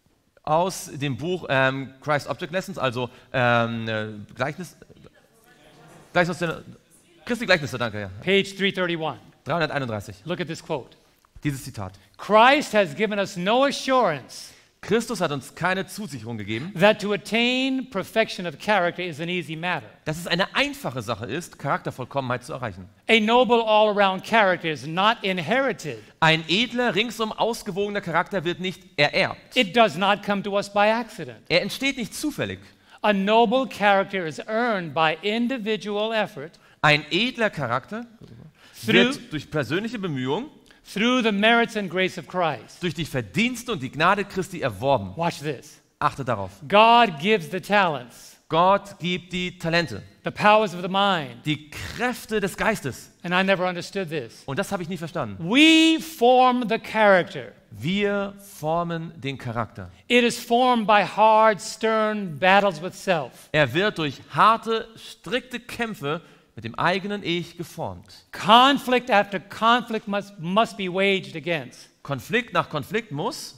Speaker 2: Aus dem Buch Christ Object Lessons, also Christi Gleichnisse, danke, ja.
Speaker 1: Page 331.
Speaker 2: 331,
Speaker 1: Look at this quote.
Speaker 2: dieses Zitat.
Speaker 1: Christ has given us no assurance
Speaker 2: Christus hat uns keine Zusicherung gegeben,
Speaker 1: that to attain perfection of character is an easy matter.
Speaker 2: dass es eine einfache Sache ist, Charaktervollkommenheit zu erreichen.
Speaker 1: A noble all-around character is not inherited.
Speaker 2: Ein edler, ringsum ausgewogener Charakter wird nicht ererbt.
Speaker 1: It does not come to us by accident.
Speaker 2: Er entsteht nicht zufällig.
Speaker 1: A noble character is earned by individual effort
Speaker 2: Ein edler Charakter wird durch persönliche Bemühung,
Speaker 1: through the merits and grace of Christ.
Speaker 2: durch die Verdienste und die Gnade Christi erworben.
Speaker 1: Watch this.
Speaker 2: Achte darauf.
Speaker 1: God gives the talents,
Speaker 2: Gott gibt die Talente,
Speaker 1: the powers of the mind.
Speaker 2: die Kräfte des Geistes.
Speaker 1: And I never understood this.
Speaker 2: Und das habe ich nie verstanden.
Speaker 1: We form the character.
Speaker 2: Wir formen den Charakter.
Speaker 1: It is formed by hard, stern battles with self.
Speaker 2: Er wird durch harte, strikte Kämpfe mit dem eigenen Ich geformt.
Speaker 1: Conflict after conflict must be waged against.
Speaker 2: Konflikt nach Konflikt muss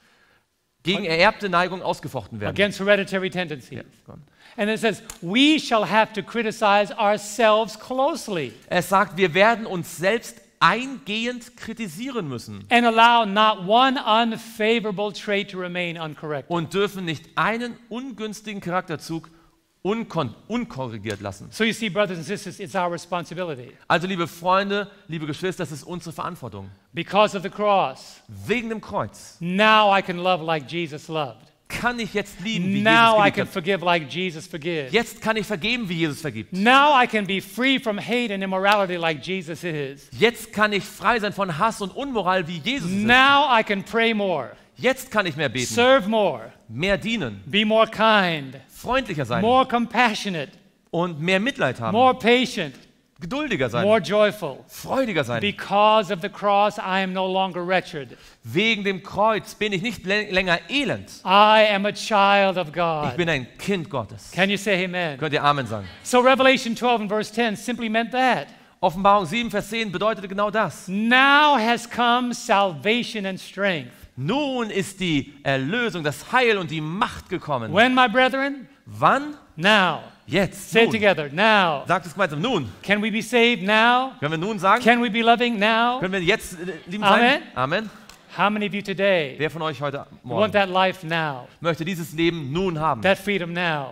Speaker 2: gegen ererbte Neigung ausgefochten werden.
Speaker 1: Against hereditary tendencies.
Speaker 2: Ja.
Speaker 1: And it says, we shall have to criticize ourselves closely
Speaker 2: Er sagt, wir werden uns selbst eingehend kritisieren müssen
Speaker 1: and allow not one unfavorable trait to remain uncorrected.
Speaker 2: und dürfen nicht einen ungünstigen Charakterzug unkorrigiert lassen.
Speaker 1: So you see, brothers and sisters, it's our responsibility.
Speaker 2: Also liebe Freunde, liebe Geschwister, das ist unsere Verantwortung.
Speaker 1: Because of the cross,
Speaker 2: Wegen dem Kreuz
Speaker 1: now I can love like Jesus loved.
Speaker 2: kann ich jetzt lieben, wie
Speaker 1: Now I
Speaker 2: Jesus
Speaker 1: can
Speaker 2: geliebt hat.
Speaker 1: forgive like Jesus forgives.
Speaker 2: Jetzt kann ich vergeben, wie Jesus vergibt.
Speaker 1: Now I can be free from hate and immorality like Jesus is.
Speaker 2: Jetzt kann ich frei sein von Hass und Unmoral, wie Jesus es ist.
Speaker 1: Now I can pray more,
Speaker 2: Jetzt kann ich mehr beten,
Speaker 1: serve more,
Speaker 2: mehr dienen,
Speaker 1: be more kind,
Speaker 2: freundlicher sein
Speaker 1: more compassionate,
Speaker 2: und mehr Mitleid haben,
Speaker 1: more patient,
Speaker 2: geduldiger sein,
Speaker 1: more joyful.
Speaker 2: freudiger sein.
Speaker 1: Because of the cross, I am no longer wretched.
Speaker 2: Wegen dem Kreuz bin ich nicht länger elend.
Speaker 1: I am a child of
Speaker 2: Ich
Speaker 1: God.
Speaker 2: bin ein Kind Gottes.
Speaker 1: Can you say amen?
Speaker 2: Könnt ihr Amen sagen?
Speaker 1: So Revelation 12 and verse 10 simply meant that.
Speaker 2: Offenbarung 7, Vers 10 bedeutete genau das.
Speaker 1: Now has come salvation and strength.
Speaker 2: Nun ist die Erlösung, das Heil und die Macht gekommen.
Speaker 1: When, my brethren?
Speaker 2: Wann?
Speaker 1: Now.
Speaker 2: Jetzt.
Speaker 1: Say it
Speaker 2: Nun.
Speaker 1: together. Now.
Speaker 2: Sagt es gemeinsam. Nun.
Speaker 1: Can we be saved now?
Speaker 2: Können wir nun sagen?
Speaker 1: Can we be loving now?
Speaker 2: Können wir jetzt lieben
Speaker 1: Amen.
Speaker 2: sein? Amen.
Speaker 1: How many of you today
Speaker 2: Wer von euch heute
Speaker 1: want
Speaker 2: Morgen
Speaker 1: that life now?
Speaker 2: möchte dieses Leben nun haben?
Speaker 1: That freedom now?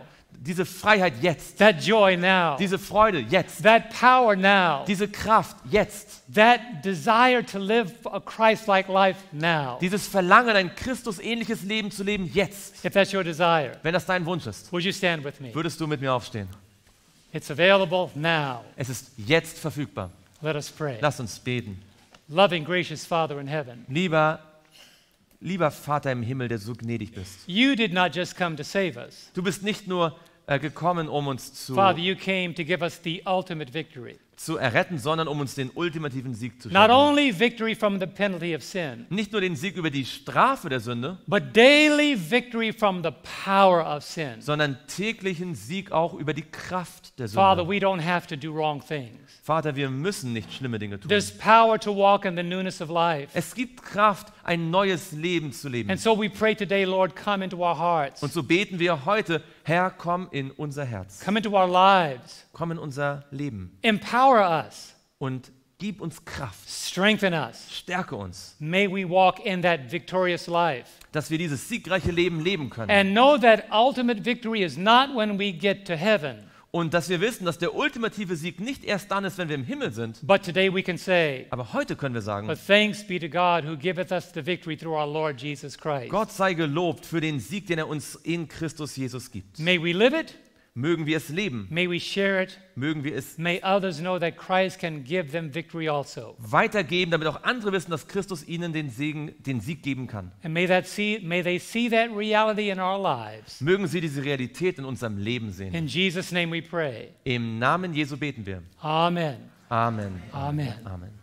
Speaker 2: diese Freiheit jetzt,
Speaker 1: that joy now,
Speaker 2: diese Freude jetzt,
Speaker 1: that power now,
Speaker 2: diese Kraft jetzt,
Speaker 1: that desire to live a Christ-like life now.
Speaker 2: dieses Verlangen, ein Christus-ähnliches Leben zu leben jetzt.
Speaker 1: If that's your desire,
Speaker 2: Wenn das dein Wunsch ist,
Speaker 1: would you stand with me?
Speaker 2: würdest du mit mir aufstehen?
Speaker 1: It's available now.
Speaker 2: Es ist jetzt verfügbar.
Speaker 1: Let us pray.
Speaker 2: Lass uns beten.
Speaker 1: Loving, gracious Father in heaven,
Speaker 2: Lieber Vater im Himmel, der so gnädig bist.
Speaker 1: you did not just come to save us.
Speaker 2: Du bist nicht nur gekommen, um uns
Speaker 1: Father, you came to give us the ultimate victory.
Speaker 2: zu erretten, sondern um uns den ultimativen Sieg zu
Speaker 1: Not
Speaker 2: schenken.
Speaker 1: only victory from the penalty of sin,
Speaker 2: Nicht nur den Sieg über die Strafe der Sünde,
Speaker 1: but daily victory from the power of sin.
Speaker 2: sondern täglichen Sieg auch über die Kraft der
Speaker 1: Father,
Speaker 2: Sünde.
Speaker 1: we don't have to do wrong things.
Speaker 2: Vater, wir müssen nicht schlimme Dinge tun.
Speaker 1: There's power to walk in the newness of life.
Speaker 2: Es gibt Kraft, ein neues Leben zu leben.
Speaker 1: And so we pray today, Lord, come into our hearts.
Speaker 2: Und so beten wir heute, Herr, komm in unser Herz.
Speaker 1: Come into our lives.
Speaker 2: Komm in unser Leben
Speaker 1: Empower us.
Speaker 2: und gib uns Kraft.
Speaker 1: Strengthen us.
Speaker 2: Stärke uns,
Speaker 1: May we walk in that victorious life.
Speaker 2: dass wir dieses siegreiche Leben leben können.
Speaker 1: And know that ultimate victory is not when we get to heaven,
Speaker 2: Und dass wir wissen, dass der ultimative Sieg nicht erst dann ist, wenn wir im Himmel sind.
Speaker 1: but today we can say,
Speaker 2: Aber heute können wir sagen,
Speaker 1: but thanks be to God who giveth us the victory through our Lord Jesus Christ.
Speaker 2: Gott sei gelobt für den Sieg, den er uns in Christus Jesus gibt.
Speaker 1: May we live it.
Speaker 2: Mögen wir es leben,
Speaker 1: May we share it.
Speaker 2: mögen wir es
Speaker 1: May others know that Christ can give them victory also.
Speaker 2: weitergeben, damit auch andere wissen, dass Christus ihnen den Sieg geben kann.
Speaker 1: And may they see that reality in our lives.
Speaker 2: Mögen sie diese Realität in unserem Leben sehen.
Speaker 1: In Jesus' name we pray.
Speaker 2: Im Namen Jesu beten wir.
Speaker 1: Amen.
Speaker 2: Amen.
Speaker 1: Amen.
Speaker 2: Amen.